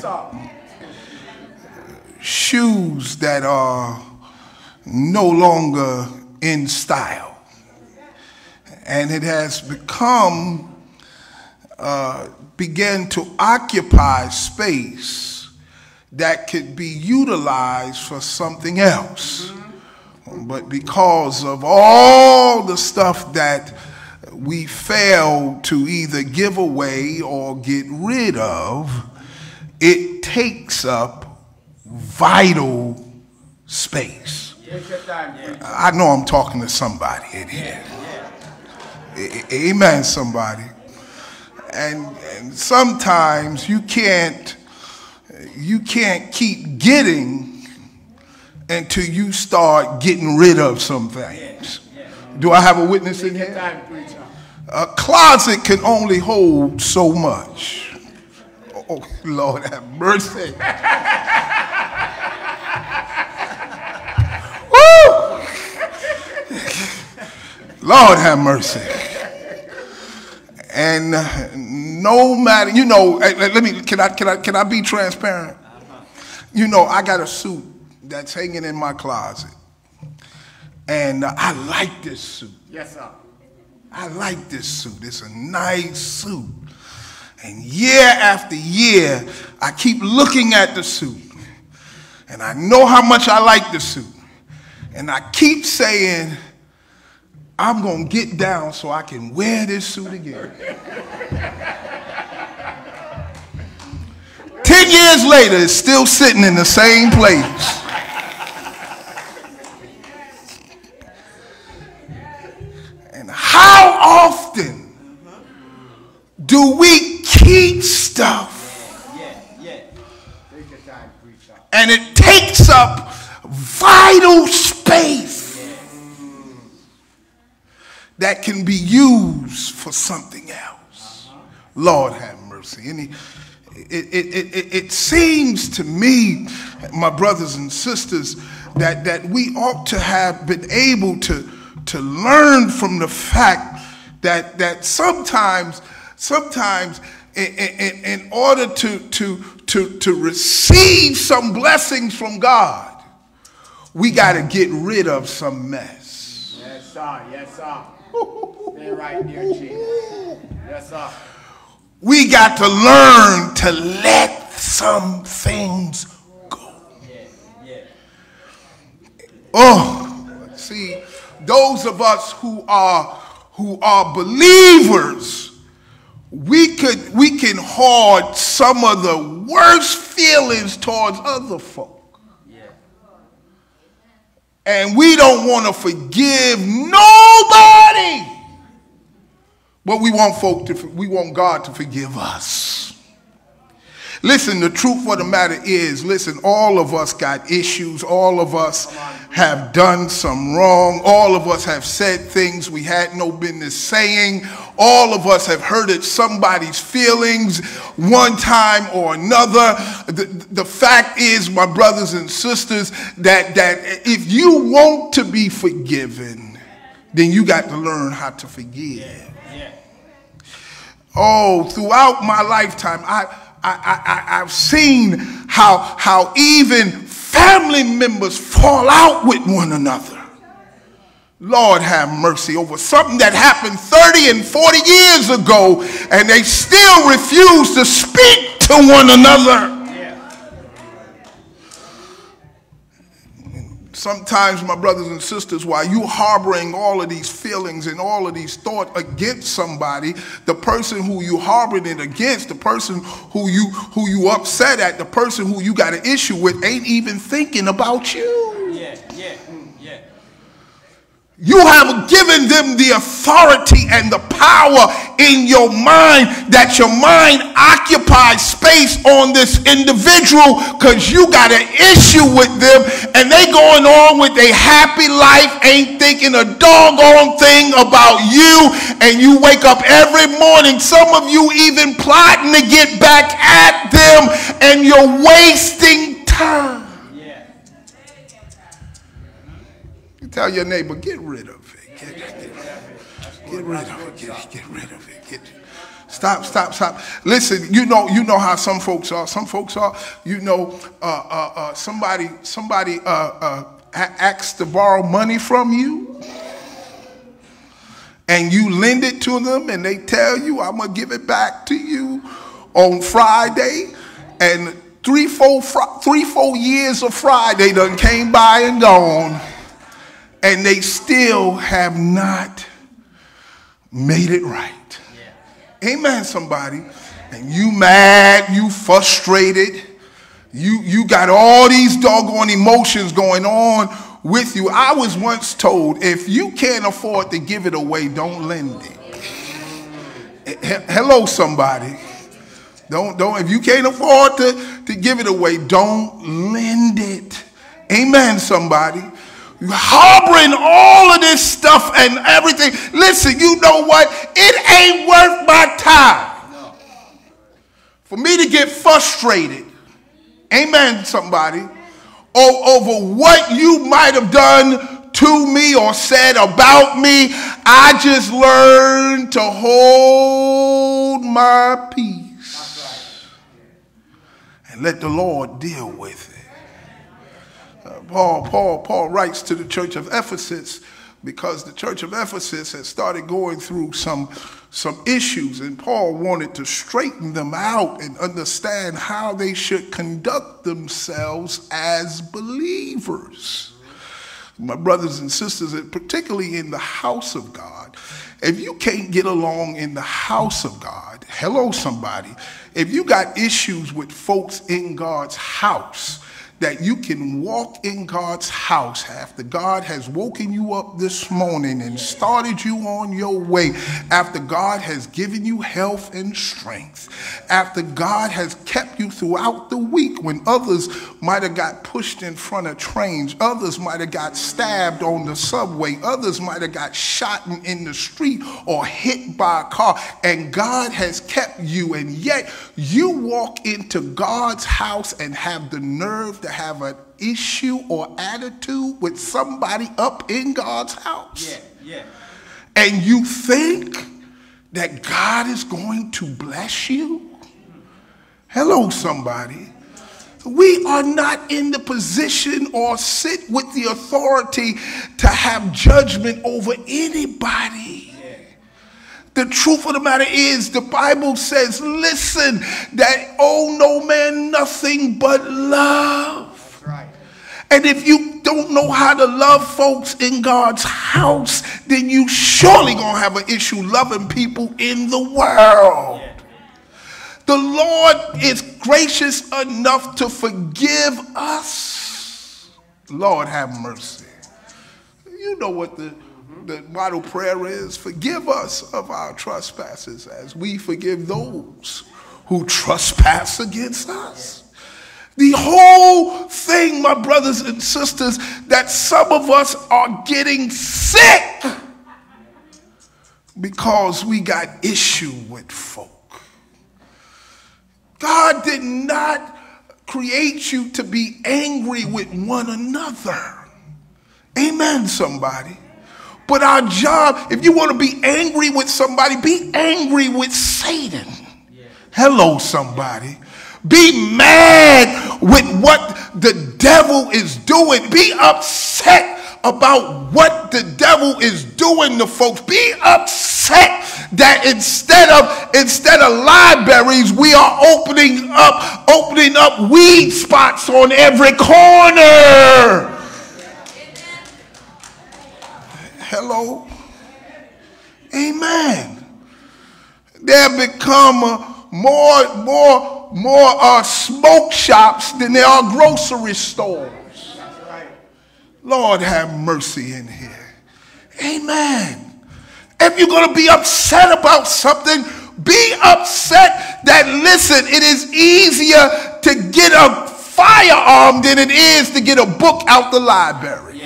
Shoes that are no longer in style. And it has began to occupy space that could be utilized for something else. But because of all the stuff that we fail to either give away or get rid of, it takes up vital space. I know I'm talking to somebody in here. Amen, somebody. And sometimes you can't keep getting until you start getting rid of some things. Do I have a witness in here? A closet can only hold so much. Oh, Lord have mercy. Woo! Lord have mercy. And no matter, you know, can I be transparent? You know, I got a suit that's hanging in my closet. And I like this suit. Yes, sir. I like this suit. It's a nice suit. And year after year, I keep looking at the suit. And I know how much I like the suit. And I keep saying, I'm going to get down so I can wear this suit again. 10 years later, it's still sitting in the same place. And how often do we keep stuff? And it takes up vital space that can be used for something else. Lord have mercy. And it seems to me, my brothers and sisters, that we ought to have been able to learn from the fact that sometimes in order to receive some blessings from God, we got to get rid of some mess. Yes, sir. Yes, sir. Stay right there, Jesus. Yes, sir. We got to learn to let some things go. Oh, see, those of us who are believers, we can hoard some of the worst feelings towards other folk. And we don't want to forgive nobody. But we want God to forgive us. Listen, the truth of the matter is, listen, all of us got issues. All of us have done some wrong. All of us have said things we had no business saying. All of us have hurted somebody's feelings one time or another. The fact is, my brothers and sisters, that if you want to be forgiven, then you got to learn how to forgive. Oh, throughout my lifetime, I've seen how even family members fall out with one another Lord have mercy, over something that happened 30 and 40 years ago, and they still refuse to speak to one another. Sometimes, my brothers and sisters, while you harboring all of these feelings and all of these thoughts against somebody, the person who you harboring it against, the person who you upset at, the person who you got an issue with ain't even thinking about you. You have given them the authority and the power in your mind, that your mind occupies space on this individual because you got an issue with them, and they going on with a happy life, ain't thinking a doggone thing about you, and you wake up every morning, some of you even plotting to get back at them, and you're wasting time. Tell your neighbor, get rid of it. Get rid of it. Get rid of it. Stop. Listen, you know how some folks are. Some folks are, somebody asks to borrow money from you, and you lend it to them, and they tell you, I'm going to give it back to you on Friday, and 3-4 years of Friday done came by and gone, and they still have not made it right. Yeah. Amen, somebody. And you mad, you frustrated, you got all these doggone emotions going on with you. I was once told, if you can't afford to give it away, don't lend it. Hello, somebody. Don't if you can't afford to give it away, don't lend it. Amen, somebody. You're harboring all of this stuff and everything. Listen, you know what? It ain't worth my time for me to get frustrated. Amen, somebody. Over what you might have done to me or said about me. I just learned to hold my peace and let the Lord deal with it. Paul writes to the church of Ephesus, because the church of Ephesus had started going through some issues, and Paul wanted to straighten them out and understand how they should conduct themselves as believers. My brothers and sisters, and particularly in the house of God, if you can't get along in the house of God, hello somebody, if you got issues with folks in God's house, that you can walk in God's house after God has woken you up this morning and started you on your way, after God has given you health and strength, after God has kept you throughout the week when others might have got pushed in front of trains, others might have got stabbed on the subway, others might have got shot in the street or hit by a car, and God has kept you, and yet you walk into God's house and have the nerve to have an issue or attitude with somebody up in God's house. And you think that God is going to bless you? Hello, somebody. We are not in the position or sit with the authority to have judgment over anybody. The truth of the matter is, the Bible says, listen, that owe no man nothing but love. Right. And if you don't know how to love folks in God's house, then you surely gonna have an issue loving people in the world. Yeah. The Lord is gracious enough to forgive us. Lord have mercy. You know what the model prayer is: forgive us of our trespasses as we forgive those who trespass against us. The whole thing, my brothers and sisters, that some of us are getting sick because we got issue with folk. God did not create you to be angry with one another. Amen, somebody. But our job, if you want to be angry with somebody, be angry with Satan. Yeah. Hello, somebody. Be mad with what the devil is doing. Be upset about what the devil is doing to folks. Be upset that instead of libraries, we are opening up weed spots on every corner. Hello. Amen. There become more smoke shops than there are grocery stores. Lord have mercy in here. Amen. If you're going to be upset about something, be upset that, listen, it is easier to get a firearm than it is to get a book out the library.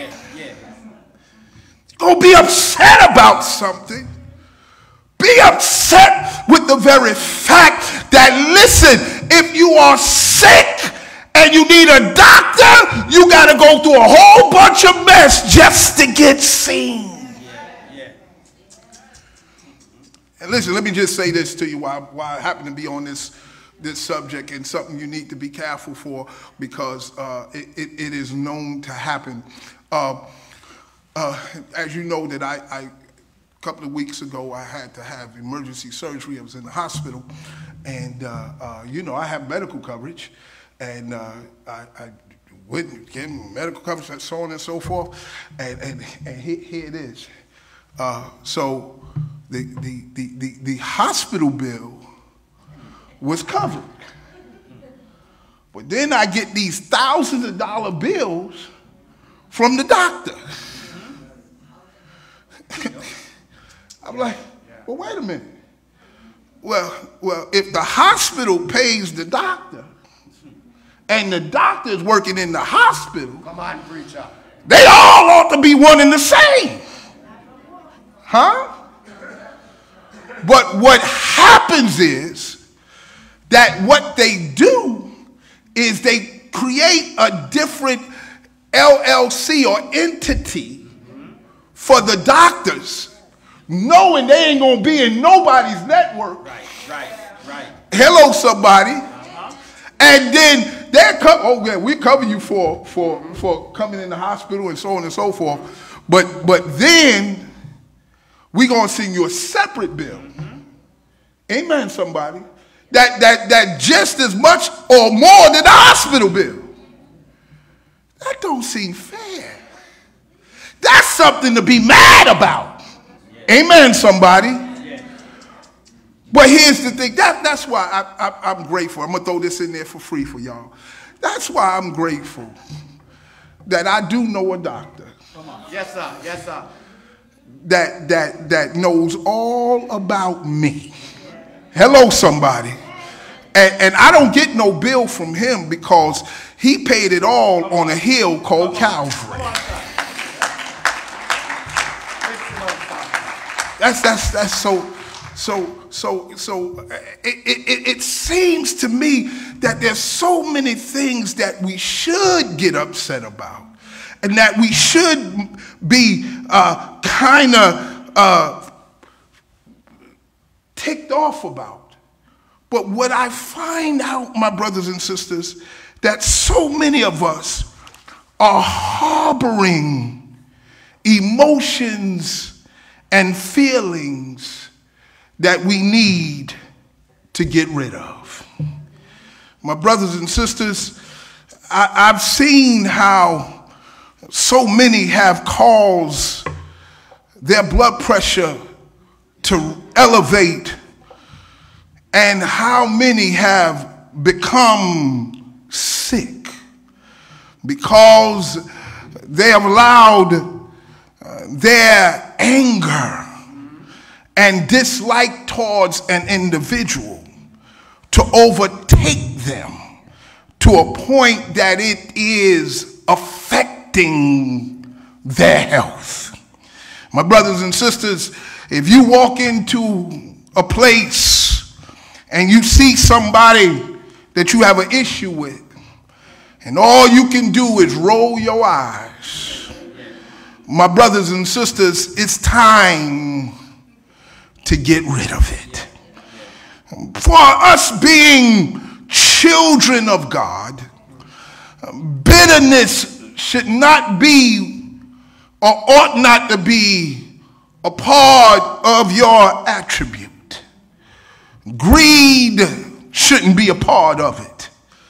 Go be upset about something. Be upset with the very fact that, listen, if you are sick and you need a doctor, you got to go through a whole bunch of mess just to get seen. And listen, let me just say this to you while I happen to be on this subject, and something you need to be careful for, because it is known to happen. As you know, that a couple of weeks ago, I had to have emergency surgery. I was in the hospital, and you know, I have medical coverage, and I wouldn't get medical coverage and so on and so forth, and here it is. So the hospital bill was covered, but then I get these thousands of dollar bills from the doctor. I'm like, well, wait a minute. Well, if the hospital pays the doctor, and the doctor is working in the hospital, Come on, preacher. they all ought to be one and the same. Huh? But what happens is that what they do is they create a different LLC or entity for the doctors, knowing they ain't gonna be in nobody's network. Right. Hello, somebody. And then they're oh yeah, we cover you for coming in the hospital and so on and so forth. But then we gonna send you a separate bill. Amen, somebody. That just as much or more than the hospital bill. That don't seem fair. That's something to be mad about. Amen, somebody. But here's the thing. That's why I'm grateful. I'm going to throw this in there for free for y'all. That's why I'm grateful that I do know a doctor. Come on. Yes, sir. Yes, sir. That knows all about me. Hello, somebody. And I don't get no bill from him because he paid it all on a hill called Calvary. That's so it seems to me that there's so many things that we should get upset about, and that we should be kind of ticked off about. But what I find out, my brothers and sisters, that so many of us are harboring emotions and feelings that we need to get rid of. My brothers and sisters, I've seen how so many have caused their blood pressure to elevate, and how many have become sick because they have allowed their anger and dislike towards an individual to overtake them to a point that it is affecting their health. My brothers and sisters, if you walk into a place and you see somebody that you have an issue with, and all you can do is roll your eyes, my brothers and sisters, it's time to get rid of it. For us being children of God, bitterness should not be or ought not to be a part of your attribute. Greed shouldn't be a part of it.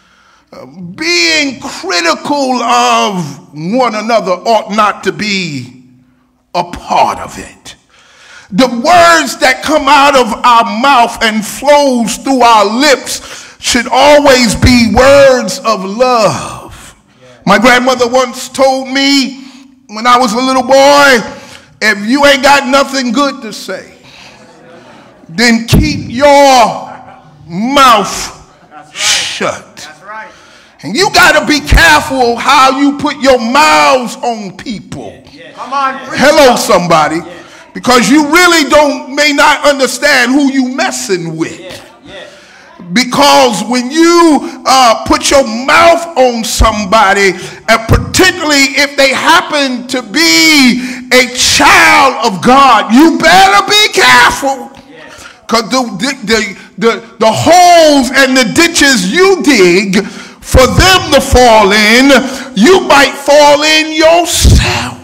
Being critical of one another ought not to be a part of it. The words that come out of our mouth and flows through our lips should always be words of love. My grandmother once told me when I was a little boy, if you ain't got nothing good to say, then keep your mouth shut. And you got to be careful how you put your mouths on people. Come on, hello, somebody. Because you really may not understand who you messing with. Because when you put your mouth on somebody, and particularly if they happen to be a child of God, you better be careful. Because the holes and the ditches you dig for them to fall in, you might fall in yourself.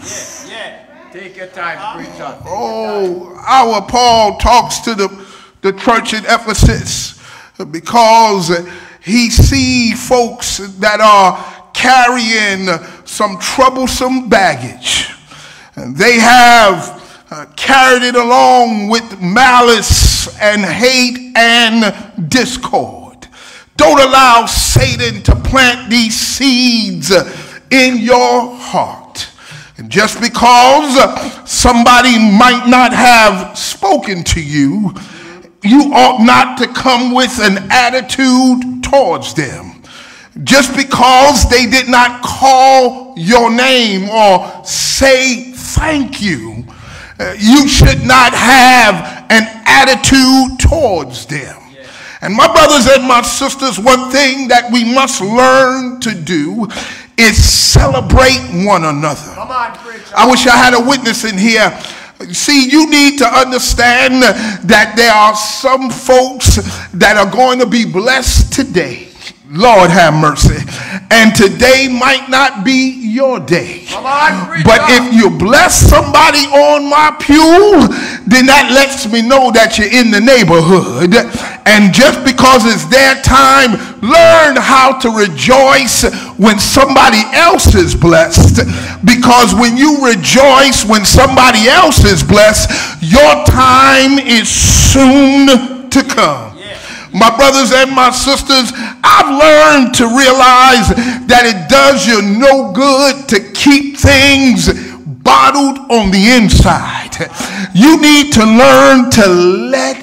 Take your time, preacher. Oh, our Paul talks to the church in Ephesus because he sees folks that are carrying some troublesome baggage. And they have carried it along with malice and hate and discord. Don't allow Satan to plant these seeds in your heart. And just because somebody might not have spoken to you, you ought not to come with an attitude towards them. Just because they did not call your name or say thank you, you should not have an attitude towards them. And my brothers and my sisters, one thing that we must learn to do is celebrate one another. Come on, preacher. I wish I had a witness in here. See, you need to understand that there are some folks that are going to be blessed today. Lord have mercy. And today might not be your day. Come on, preacher. But if you bless somebody on my pew, then that lets me know that you're in the neighborhood. And just because it's their time, learn how to rejoice when somebody else is blessed. Because when you rejoice when somebody else is blessed, your time is soon to come. My brothers and my sisters, I've learned to realize that it does you no good to keep things bottled on the inside. You need to learn to let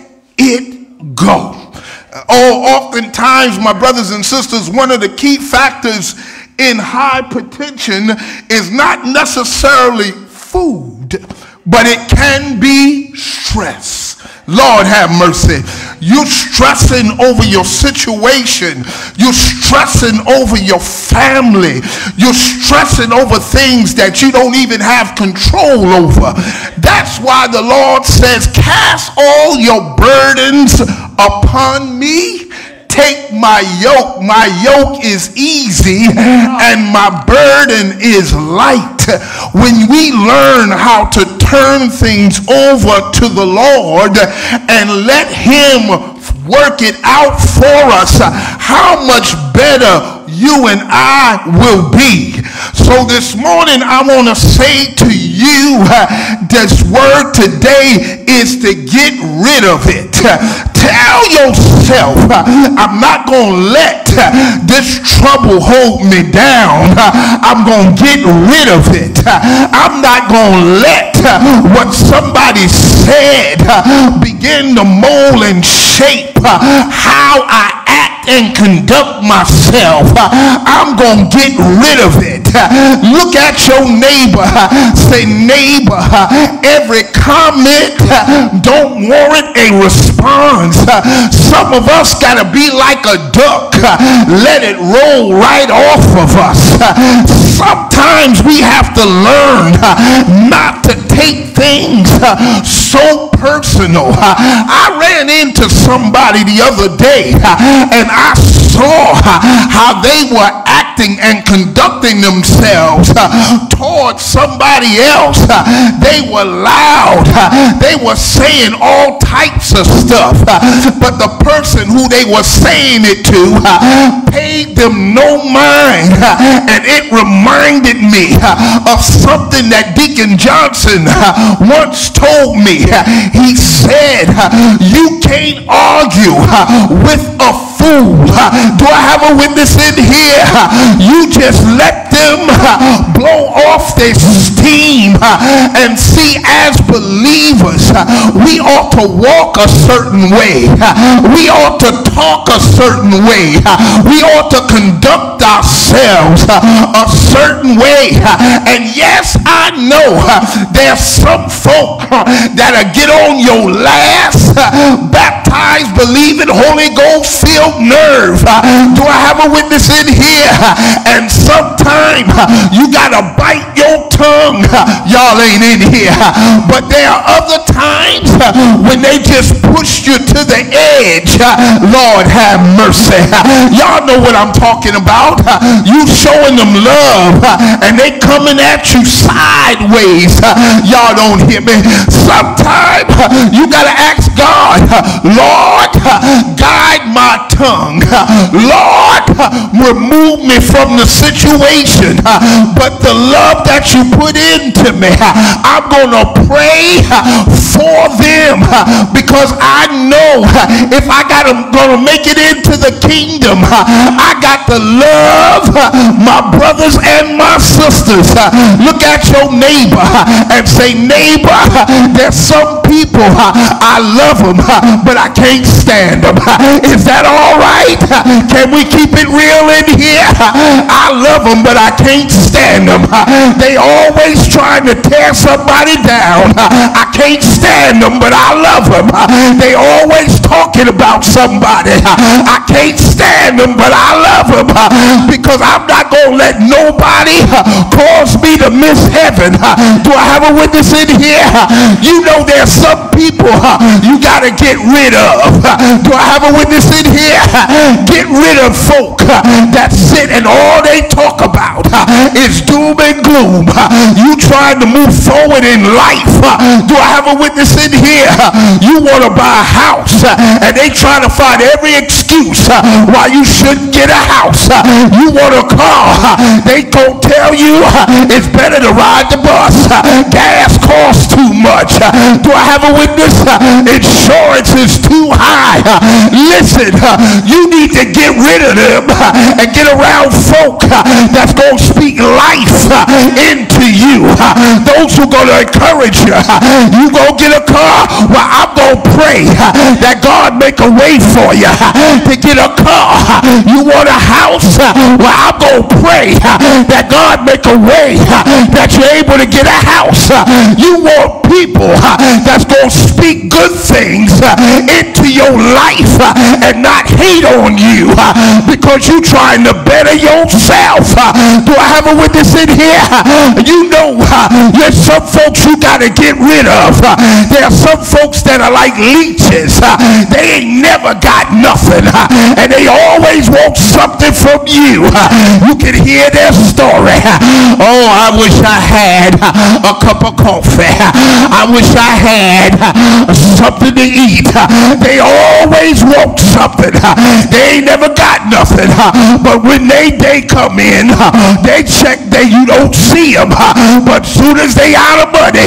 it go. Oftentimes, my brothers and sisters, one of the key factors in hypertension is not necessarily food, but it can be stress. Lord have mercy. You're stressing over your situation. You're stressing over your family. You're stressing over things that you don't even have control over. That's why the Lord says, cast all your burdens upon me. Take my yoke. My yoke is easy and my burden is light. When we learn how to turn things over to the Lord and let him work it out for us, how much better you and I will be. So this morning I want to say to you, this word today is to get rid of it. Tell yourself, I'm not going to let this trouble hold me down. I'm going to get rid of it. I'm not going to let what somebody said begin to mold and shape how I act and conduct myself. I'm going to get rid of it. Look at your neighbor. Say, neighbor, every comment don't warrant a response. Some of us got to be like a duck. Let it roll right off of us. Sometimes we have to learn not to take things so personal. I ran into somebody the other day and I saw how they were acting acting and conducting themselves towards somebody else. They were loud. They were saying all types of stuff. But the person who they were saying it to paid them no mind. And it reminded me of something that Deacon Johnson once told me. He said, you can't argue with a fool. Do I have a witness in here? You just let them blow off their steam. And see, as believers, we ought to walk a certain way. We ought to talk a certain way. We ought to conduct ourselves a certain way. And yes, I know there's some folk that'll get on your last baptized, believing, Holy Ghost filled nerve. Do I have a witness in here? And sometimes you gotta bite your tongue. Y'all ain't in here. But there are other times when they just push you to the edge. Lord have mercy. Y'all know what I'm talking about. You showing them love and they coming at you sideways. Y'all don't hear me. Sometimes you gotta ask God, Lord, guide my tongue. Lord, remove me from the situation. But the love that you put into me, I'm gonna pray for them, because I know if gonna make it into the kingdom, I got to love my brothers and my sisters. Look at your neighbor and say, neighbor, there's some people I love them, but I can't stand them. Is that all right? Can we keep it real in here? I love them, but I can't stand them. They always trying to tear somebody down. I can't stand them, but I love them. They always talking about somebody. I can't stand them, but I love them, because I'm not going to let nobody cause me to miss heaven. Do I have a witness in here? You know there's some people you got to get rid of. Do I have a witness in here? Get rid of folk that sit and all they talk about is doom and gloom. You trying to move forward in life. Do I have a witness in here? You want to buy a house and they trying to find every excuse why you shouldn't get a house. You want a car, they gon' tell you it's better to ride the bus. Gas costs too much. Do I have a witness? Insurance is too high. Listen, you need to get rid of them and get around folk that's gonna speak life into you. Those who gonna encourage you. You gonna get a car? Well, I'm gonna pray that God make a way for you to get a car. You want a house? Well, I'm gonna pray that God make a way that you're able to get a house. You want people that's gonna speak good things into your life and not hate on you because you trying to better yourself. Do I have a witness in here? You know there's some folks you gotta get rid of. There are some folks that are like leeches. They ain't never got nothing and they always want something from you. You can hear their story. Oh, I wish I had a cup of coffee. I wish I had something to eat. They always want something. They ain't never got nothing. But when they come in, they check that you don't see them. But soon as they out of money,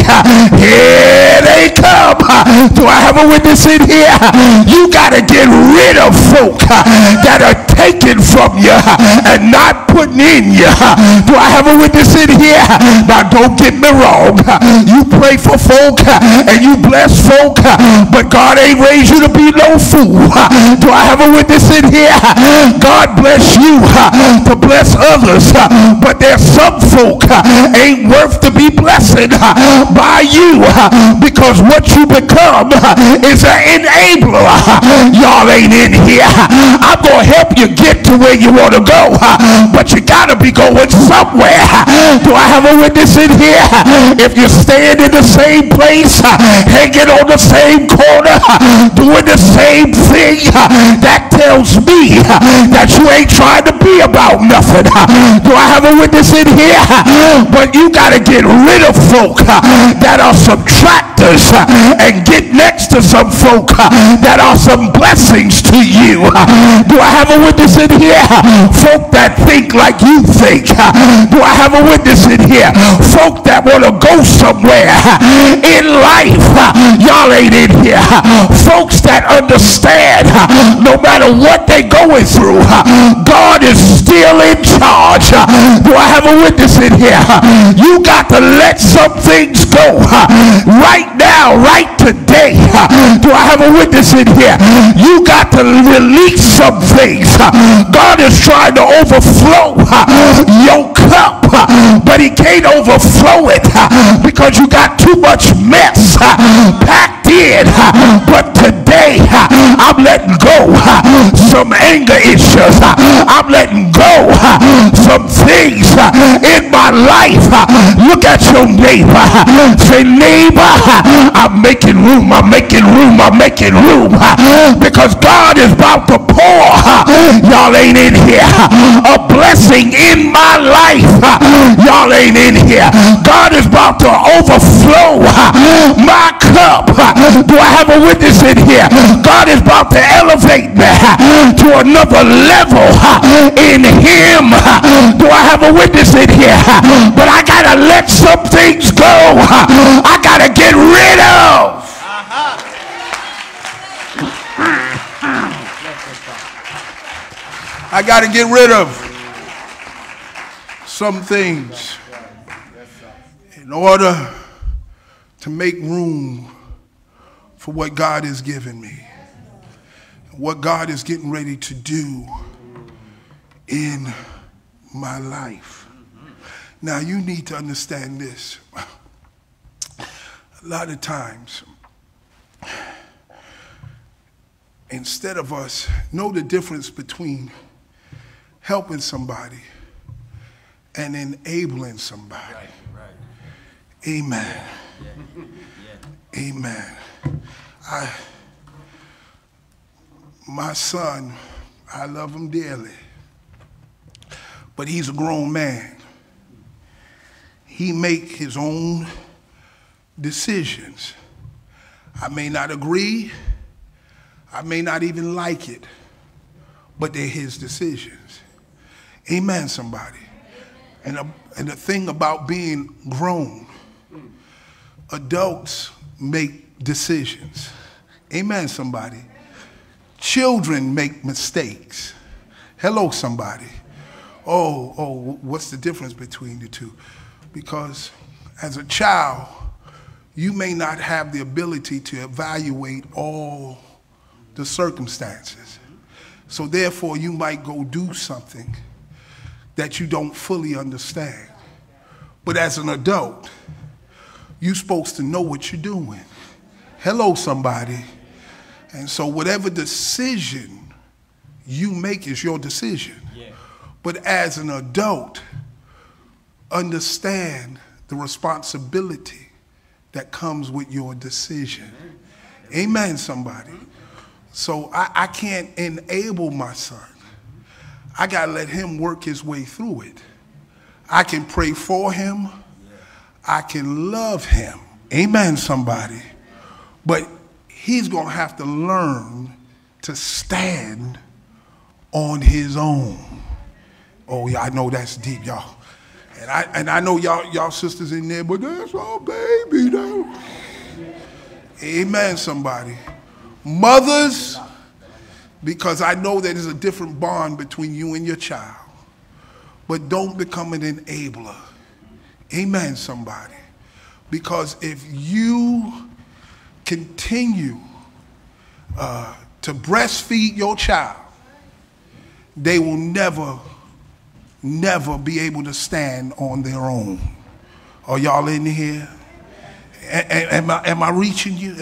here they come. Do I have a witness in here? You got to get rid of folk that are taken from you and not putting in you. Do I have a witness in here? Now don't get me wrong. You pray for folk and you bless folk, but God ain't raised you to be no fool. Do I have a witness in here? God bless you to bless others, but there's some folk ain't worth to be blessed blessing by you, because what you become is an enabler. Y'all ain't in here. I'm going to help you get to where you want to go, but you got to be going somewhere. Do I have a witness in here? If you're staying in the same place, hanging on the same corner, doing the same thing, that tells me that you ain't trying to be about nothing. Do I have a witness in here? But you got to get rid of folk that are subtractors and get next to some folk that are some blessings to you. Do I have a witness in here? Folk that think like you think. Do I have a witness in here? Folk that want to go somewhere in life. Y'all ain't in here. Folks that understand no matter what they're going through, God is still in charge. Do I have a witness in here? You got to let some things go right now, right today. Do I have a witness in here? You got to release some things. God is trying to overflow your cup, but he can't overflow it because you got too much mess packed in. But today I'm letting go some anger issues. I'm letting go some things in my life. Look at your neighbor. Say, neighbor, I'm making room. I'm making room. I'm making room, because God is about to pour. Y'all ain't in here. A blessing in my life. Y'all ain't in here. God is about to overflow my cup. Do I have a witness in here? God is about to elevate me to another level in him. Do I have a witness in here? But I gotta let some things go. I gotta get rid of. I gotta get rid of some things in order to make room for what God has given me, what God is getting ready to do in my life. Now, you need to understand this. A lot of times, instead of us know the difference between helping somebody and enabling somebody. Right. Amen. Yeah. Amen. My son, I love him dearly, but he's a grown man. He make his own decisions. I may not agree, I may not even like it, but they're his decisions. Amen, somebody. And the thing about being grown, adults make decisions. Amen, somebody. Children make mistakes. Hello, somebody. Oh, what's the difference between the two? Because as a child, you may not have the ability to evaluate all the circumstances. So therefore, you might go do something that you don't fully understand. But as an adult, you're supposed to know what you're doing. Hello, somebody. And so whatever decision you make is your decision. Yeah. But as an adult, understand the responsibility that comes with your decision. Amen, somebody. So I can't enable my son. I got to let him work his way through it. I can pray for him. I can love him. Amen, somebody. But he's going to have to learn to stand on his own. Oh, yeah, I know that's deep, y'all. And I know y'all sisters in there, but that's our baby, though. Amen, somebody. Mothers, because I know that there's a different bond between you and your child. But don't become an enabler. Amen, somebody. Because if you continue to breastfeed your child, they will never be able to stand on their own. Are y'all in here? Am I reaching you?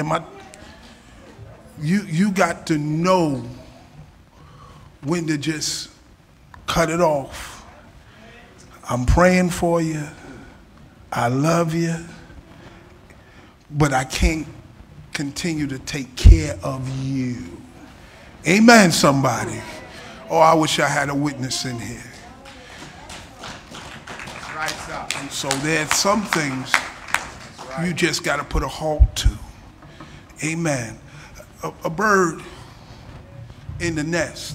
You got to know when to just cut it off. I'm praying for you. I love you. But I can't continue to take care of you. Amen, somebody. Oh, I wish I had a witness in here. Right, sir. And so there's some things you just got to put a halt to. Amen. A bird in the nest,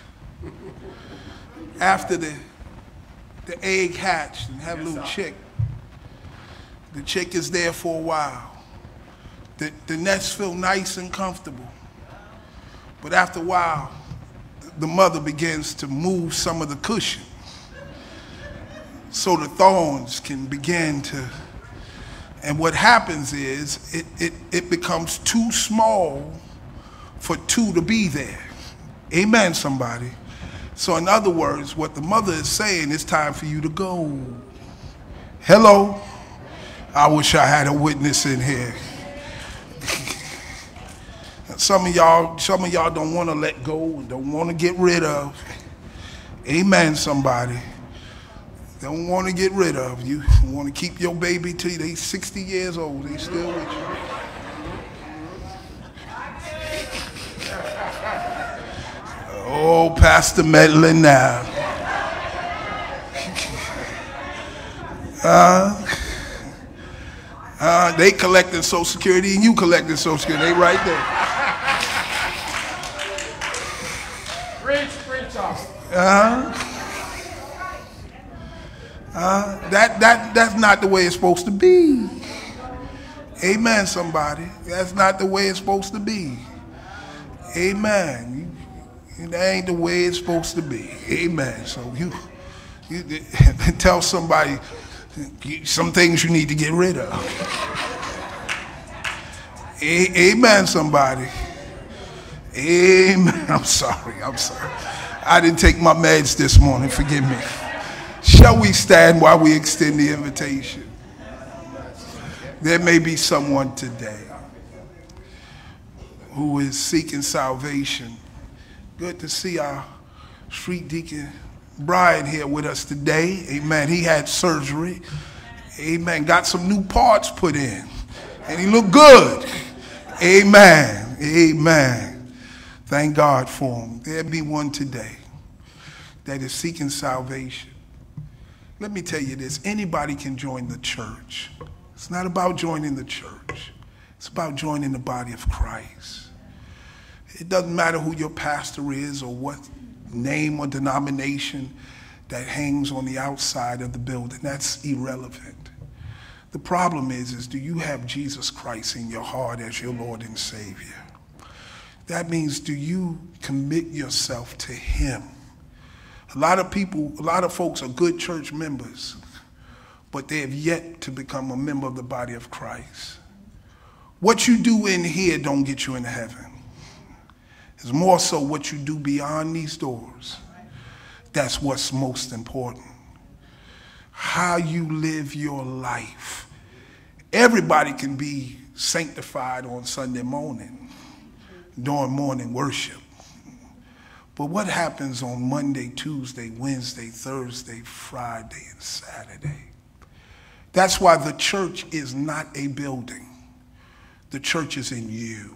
after the egg hatched and have a little chick, the chick is there for a while. The nest feel nice and comfortable. But after a while, the mother begins to move some of the cushion so the thorns can begin to, and what happens is it becomes too small for two to be there. Amen, somebody. So in other words, what the mother is saying, it's time for you to go. Hello? I wish I had a witness in here. Some of y'all don't want to let go and don't want to get rid of. Amen, somebody. Don't want to get rid of. You want to keep your baby till they 60 years old. They still with you. Oh, Pastor meddling now. They collecting Social Security and you collecting Social Security. They right there. Preach off. That's not the way it's supposed to be. Amen, somebody. That's not the way it's supposed to be. Amen. That ain't the way it's supposed to be. Amen. So you tell somebody some things you need to get rid of. Amen, somebody. Amen. I'm sorry. I didn't take my meds this morning. Forgive me. Shall we stand while we extend the invitation? There may be someone today who is seeking salvation. Good to see our street deacon Brian here with us today. Amen. He had surgery. Amen. Got some new parts put in. And he looked good. Amen. Amen. Thank God for him. There be one today that is seeking salvation. Let me tell you this. Anybody can join the church. It's not about joining the church. It's about joining the body of Christ. It doesn't matter who your pastor is or what name or denomination that hangs on the outside of the building. That's irrelevant. The problem is do you have Jesus Christ in your heart as your Lord and Savior? That means, do you commit yourself to him? A lot of folks are good church members, but they have yet to become a member of the body of Christ. What you do in here don't get you into heaven. It's more so what you do beyond these doors. That's what's most important. How you live your life. Everybody can be sanctified on Sunday morning, during morning worship. But what happens on Monday, Tuesday, Wednesday, Thursday, Friday, and Saturday? That's why the church is not a building. The church is in you.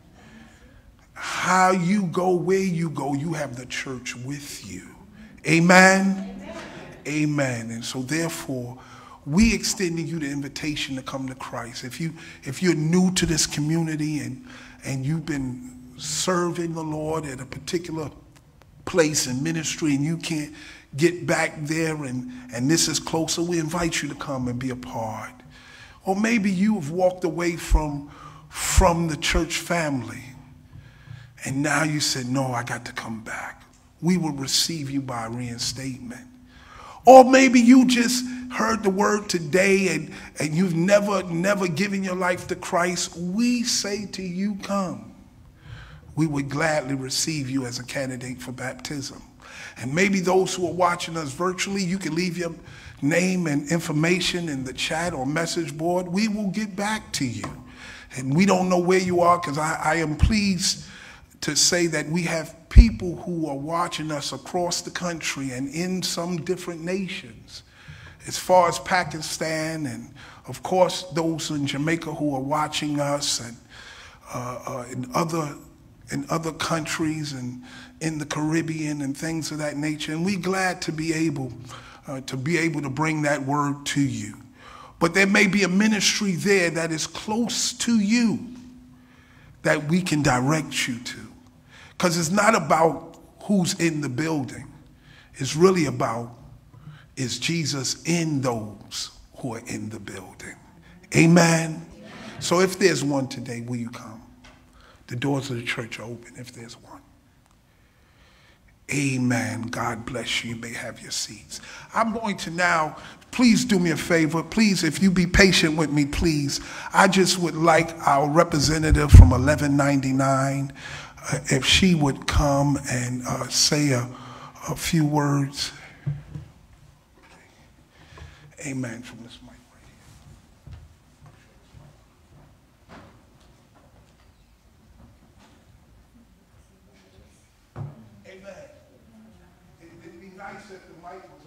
How you go, where you go, you have the church with you. Amen? Amen. And so therefore, we extending you the invitation to come to Christ. If you're new to this community and you've been serving the Lord at a particular place in ministry and you can't get back there and this is closer, we invite you to come and be a part. Or maybe you have walked away from the church family and now you said, no, I got to come back. We will receive you by reinstatement. Or maybe you just heard the word today and you've never given your life to Christ. We say to you, come. We would gladly receive you as a candidate for baptism. And maybe those who are watching us virtually, you can leave your name and information in the chat or message board, we will get back to you. And we don't know where you are, because I am pleased to say that we have people who are watching us across the country and in some different nations, as far as Pakistan, and of course those in Jamaica who are watching us, and in other countries, and in the Caribbean and things of that nature. And we're glad to be able to bring that word to you. But there may be a ministry there that is close to you that we can direct you to. Because it's not about who's in the building. It's really about, is Jesus in those who are in the building? Amen. So if there's one today, will you come? The doors of the church are open if there's one. Amen. God bless you. You may have your seats. I'm going to now, please do me a favor. Please, if you be patient with me, please. I just would like our representative from 1199, if she would come and say a few words. Amen. From this mic right here. Amen. It'd be nice if the mic was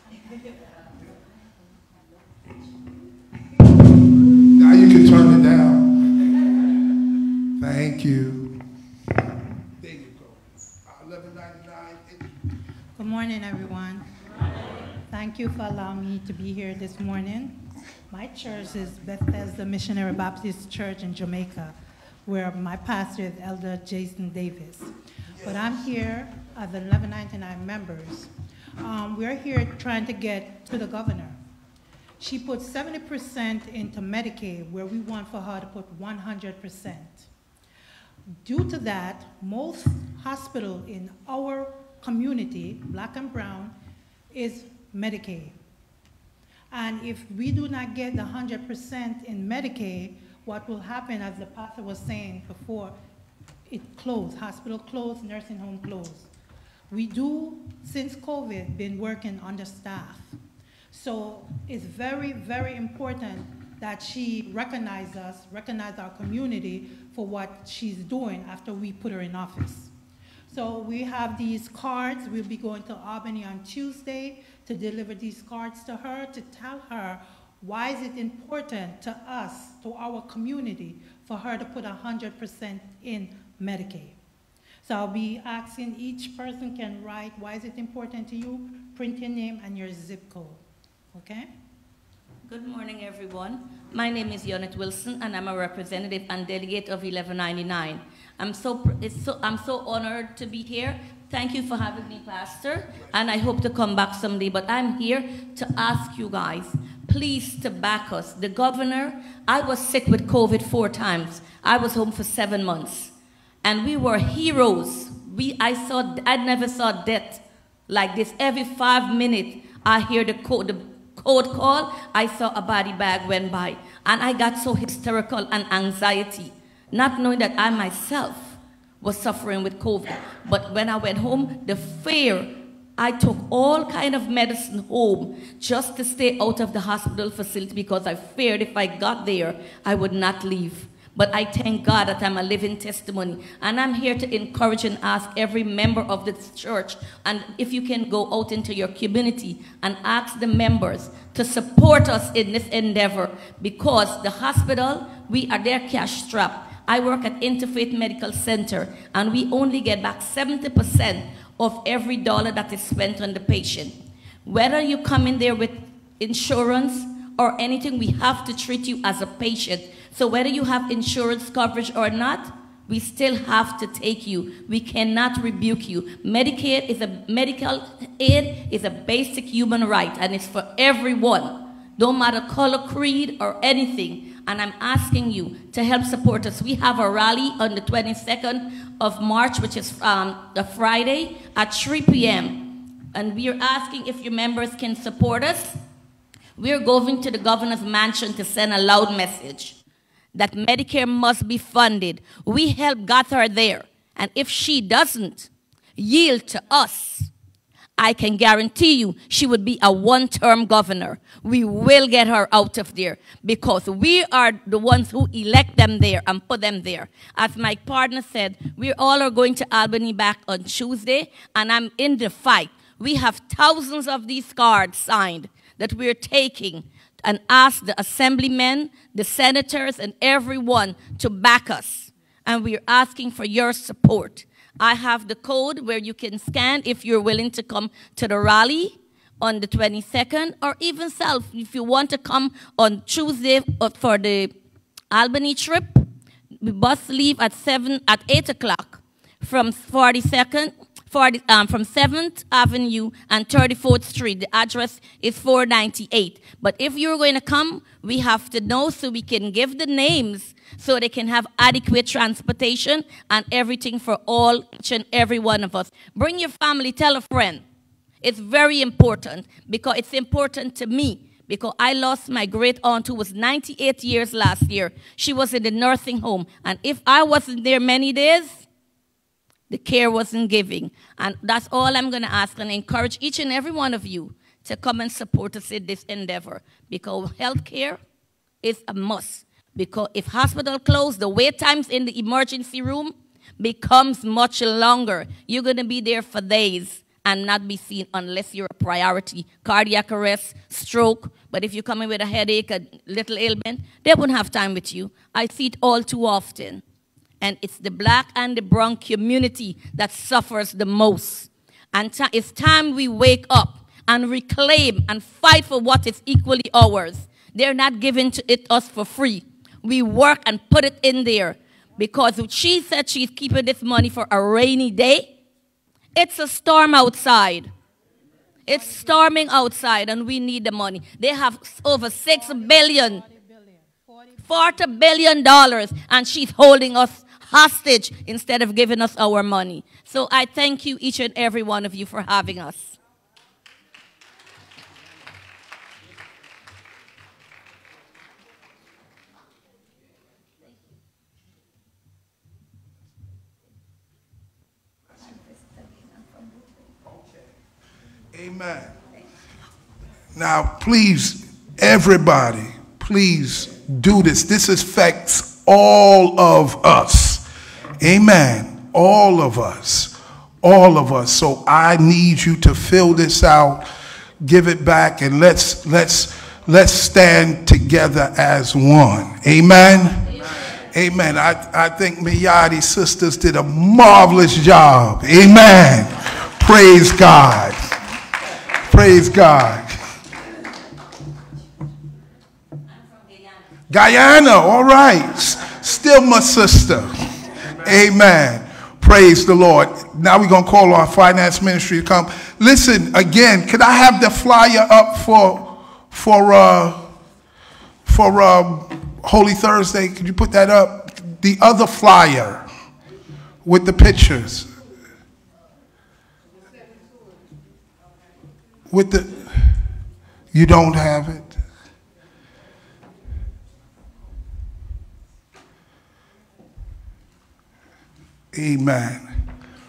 on. Now you can turn it down. Thank you. There you go. 1199. Good morning, everyone. Thank you for allowing me to be here this morning. My church is Bethesda Missionary Baptist Church in Jamaica, where my pastor is Elder Jason Davis. But I'm here as 1199 members. We're here trying to get to the governor. She put 70% into Medicaid, where we want for her to put 100%. Due to that, most hospitals in our community, black and brown, is Medicaid. And if we do not get the 100% in Medicaid, what will happen, as the pastor was saying before, it closed, hospital closed, nursing home closed. We do, since COVID, been working understaffed. So it's very, very important that she recognize us, recognize our community for what she's doing after we put her in office. So we have these cards. We'll be going to Albany on Tuesday to deliver these cards to her, to tell her why is it important to us, to our community, for her to put 100% in Medicaid. So I'll be asking each person can write, why is it important to you? Print your name and your zip code, okay? Good morning, everyone. My name is Yonette Wilson, and I'm a representative and delegate of 1199. I'm so honored to be here. Thank you for having me, Pastor, and I hope to come back someday. But I'm here to ask you guys, please, to back us. The governor, I was sick with COVID 4 times. I was home for 7 months, and we were heroes. I never saw death like this. Every 5 minutes, I hear the code call, I saw a body bag went by. And I got so hysterical and anxiety, not knowing that I myself was suffering with COVID. But when I went home, the fear, I took all kind of medicine home just to stay out of the hospital facility, because I feared if I got there, I would not leave. But I thank God that I'm a living testimony. And I'm here to encourage and ask every member of this church, and if you can go out into your community and ask the members to support us in this endeavor, because the hospital, we are their cash strap. I work at Interfaith Medical Center, and we only get back 70% of every dollar that is spent on the patient. Whether you come in there with insurance or anything, we have to treat you as a patient. So whether you have insurance coverage or not, we still have to take you. We cannot rebuke you. Medicaid is medical aid is a basic human right, and it's for everyone. Don't matter color, creed, or anything. And I'm asking you to help support us. We have a rally on the 22nd of March, which is the Friday at 3 p.m. And we are asking if your members can support us. We are going to the governor's mansion to send a loud message that Medicare must be funded. We helped got her there. And if she doesn't yield to us I can guarantee you she would be a one-term governor. We will get her out of there because we are the ones who elect them there and put them there. As my partner said, we all are going to Albany back on Tuesday, and I'm in the fight. We have thousands of these cards signed that we're taking and ask the assemblymen, the senators, and everyone to back us. And we're asking for your support. I have the code where you can scan if you're willing to come to the rally on the 22nd, or even if you want to come on Tuesday for the Albany trip. We bus leave at 8 o'clock from 42nd, from 7th Avenue and 34th Street. The address is 498. But if you're going to come, we have to know so we can give the names so they can have adequate transportation and everything for each and every one of us. Bring your family, tell a friend. It's very important because it's important to me because I lost my great aunt who was 98 years last year. She was in the nursing home. And if I wasn't there many days, the care wasn't giving. And that's all I'm going to ask and encourage each and every one of you to come and support us in this endeavor because health care is a must. Because if hospital closed, the wait times in the emergency room becomes much longer. You're going to be there for days and not be seen unless you're a priority. Cardiac arrest, stroke. But if you come in with a headache, a little ailment, they won't have time with you. I see it all too often. And it's the black and the brown community that suffers the most. And it's time we wake up and reclaim and fight for what is equally ours. They're not giving us for free. We work and put it in there because she said she's keeping this money for a rainy day. It's a storm outside. It's storming outside and we need the money. They have over $6 billion, $40 billion, and she's holding us hostage instead of giving us our money. So I thank you, each and every one of you, for having us. Amen. Now, please, everybody, please do this. This affects all of us. Amen. All of us. All of us. So I need you to fill this out, give it back, and let's stand together as one. Amen. Amen. I think Miyadi sisters did a marvelous job. Amen. Praise God. Praise God. Guyana, all right. Still my sister. Amen. Praise the Lord. Now we're going to call our finance ministry to come. Listen, again, could I have the flyer up for Holy Thursday? Could you put that up? The other flyer with the pictures. You don't have it? Amen.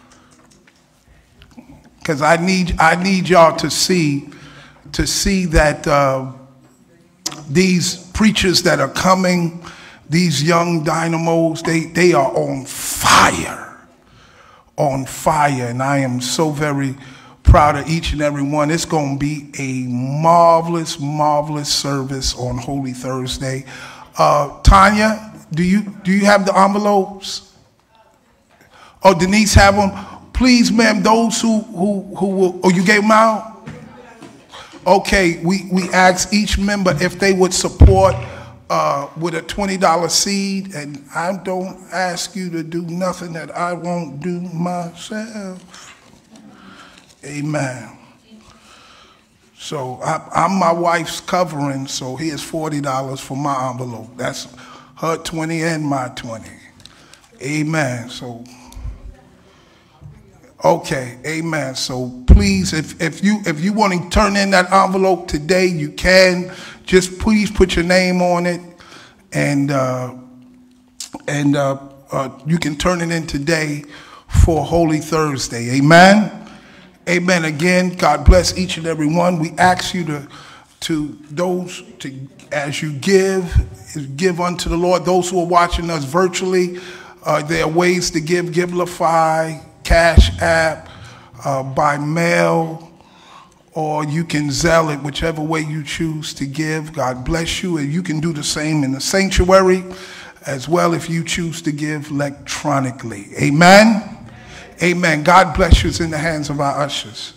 Because I need y'all to see that these preachers that are coming, these young dynamos, they are on fire, and I am so very proud of each and every one. It's going to be a marvelous, marvelous service on Holy Thursday. Tanya, do you have the envelopes? Oh, Denise have them. Please, ma'am, those who will, oh, you gave them out? Okay, we asked each member if they would support with a $20 seed, and I don't ask you to do nothing that I won't do myself. Amen. So I'm my wife's covering, so here's $40 for my envelope. That's her 20 and my 20. Amen. So, okay, amen. So please, if you want to turn in that envelope today, you can. Just please put your name on it, and you can turn it in today for Holy Thursday. Amen. Amen. Again, God bless each and every one. We ask you as you give unto the Lord. Those who are watching us virtually, there are ways to give. Givelify, Cash App, by mail, or you can Zelle it, whichever way you choose to give. God bless you. And you can do the same in the sanctuary as well if you choose to give electronically. Amen. Amen. God bless you. It's in the hands of our ushers.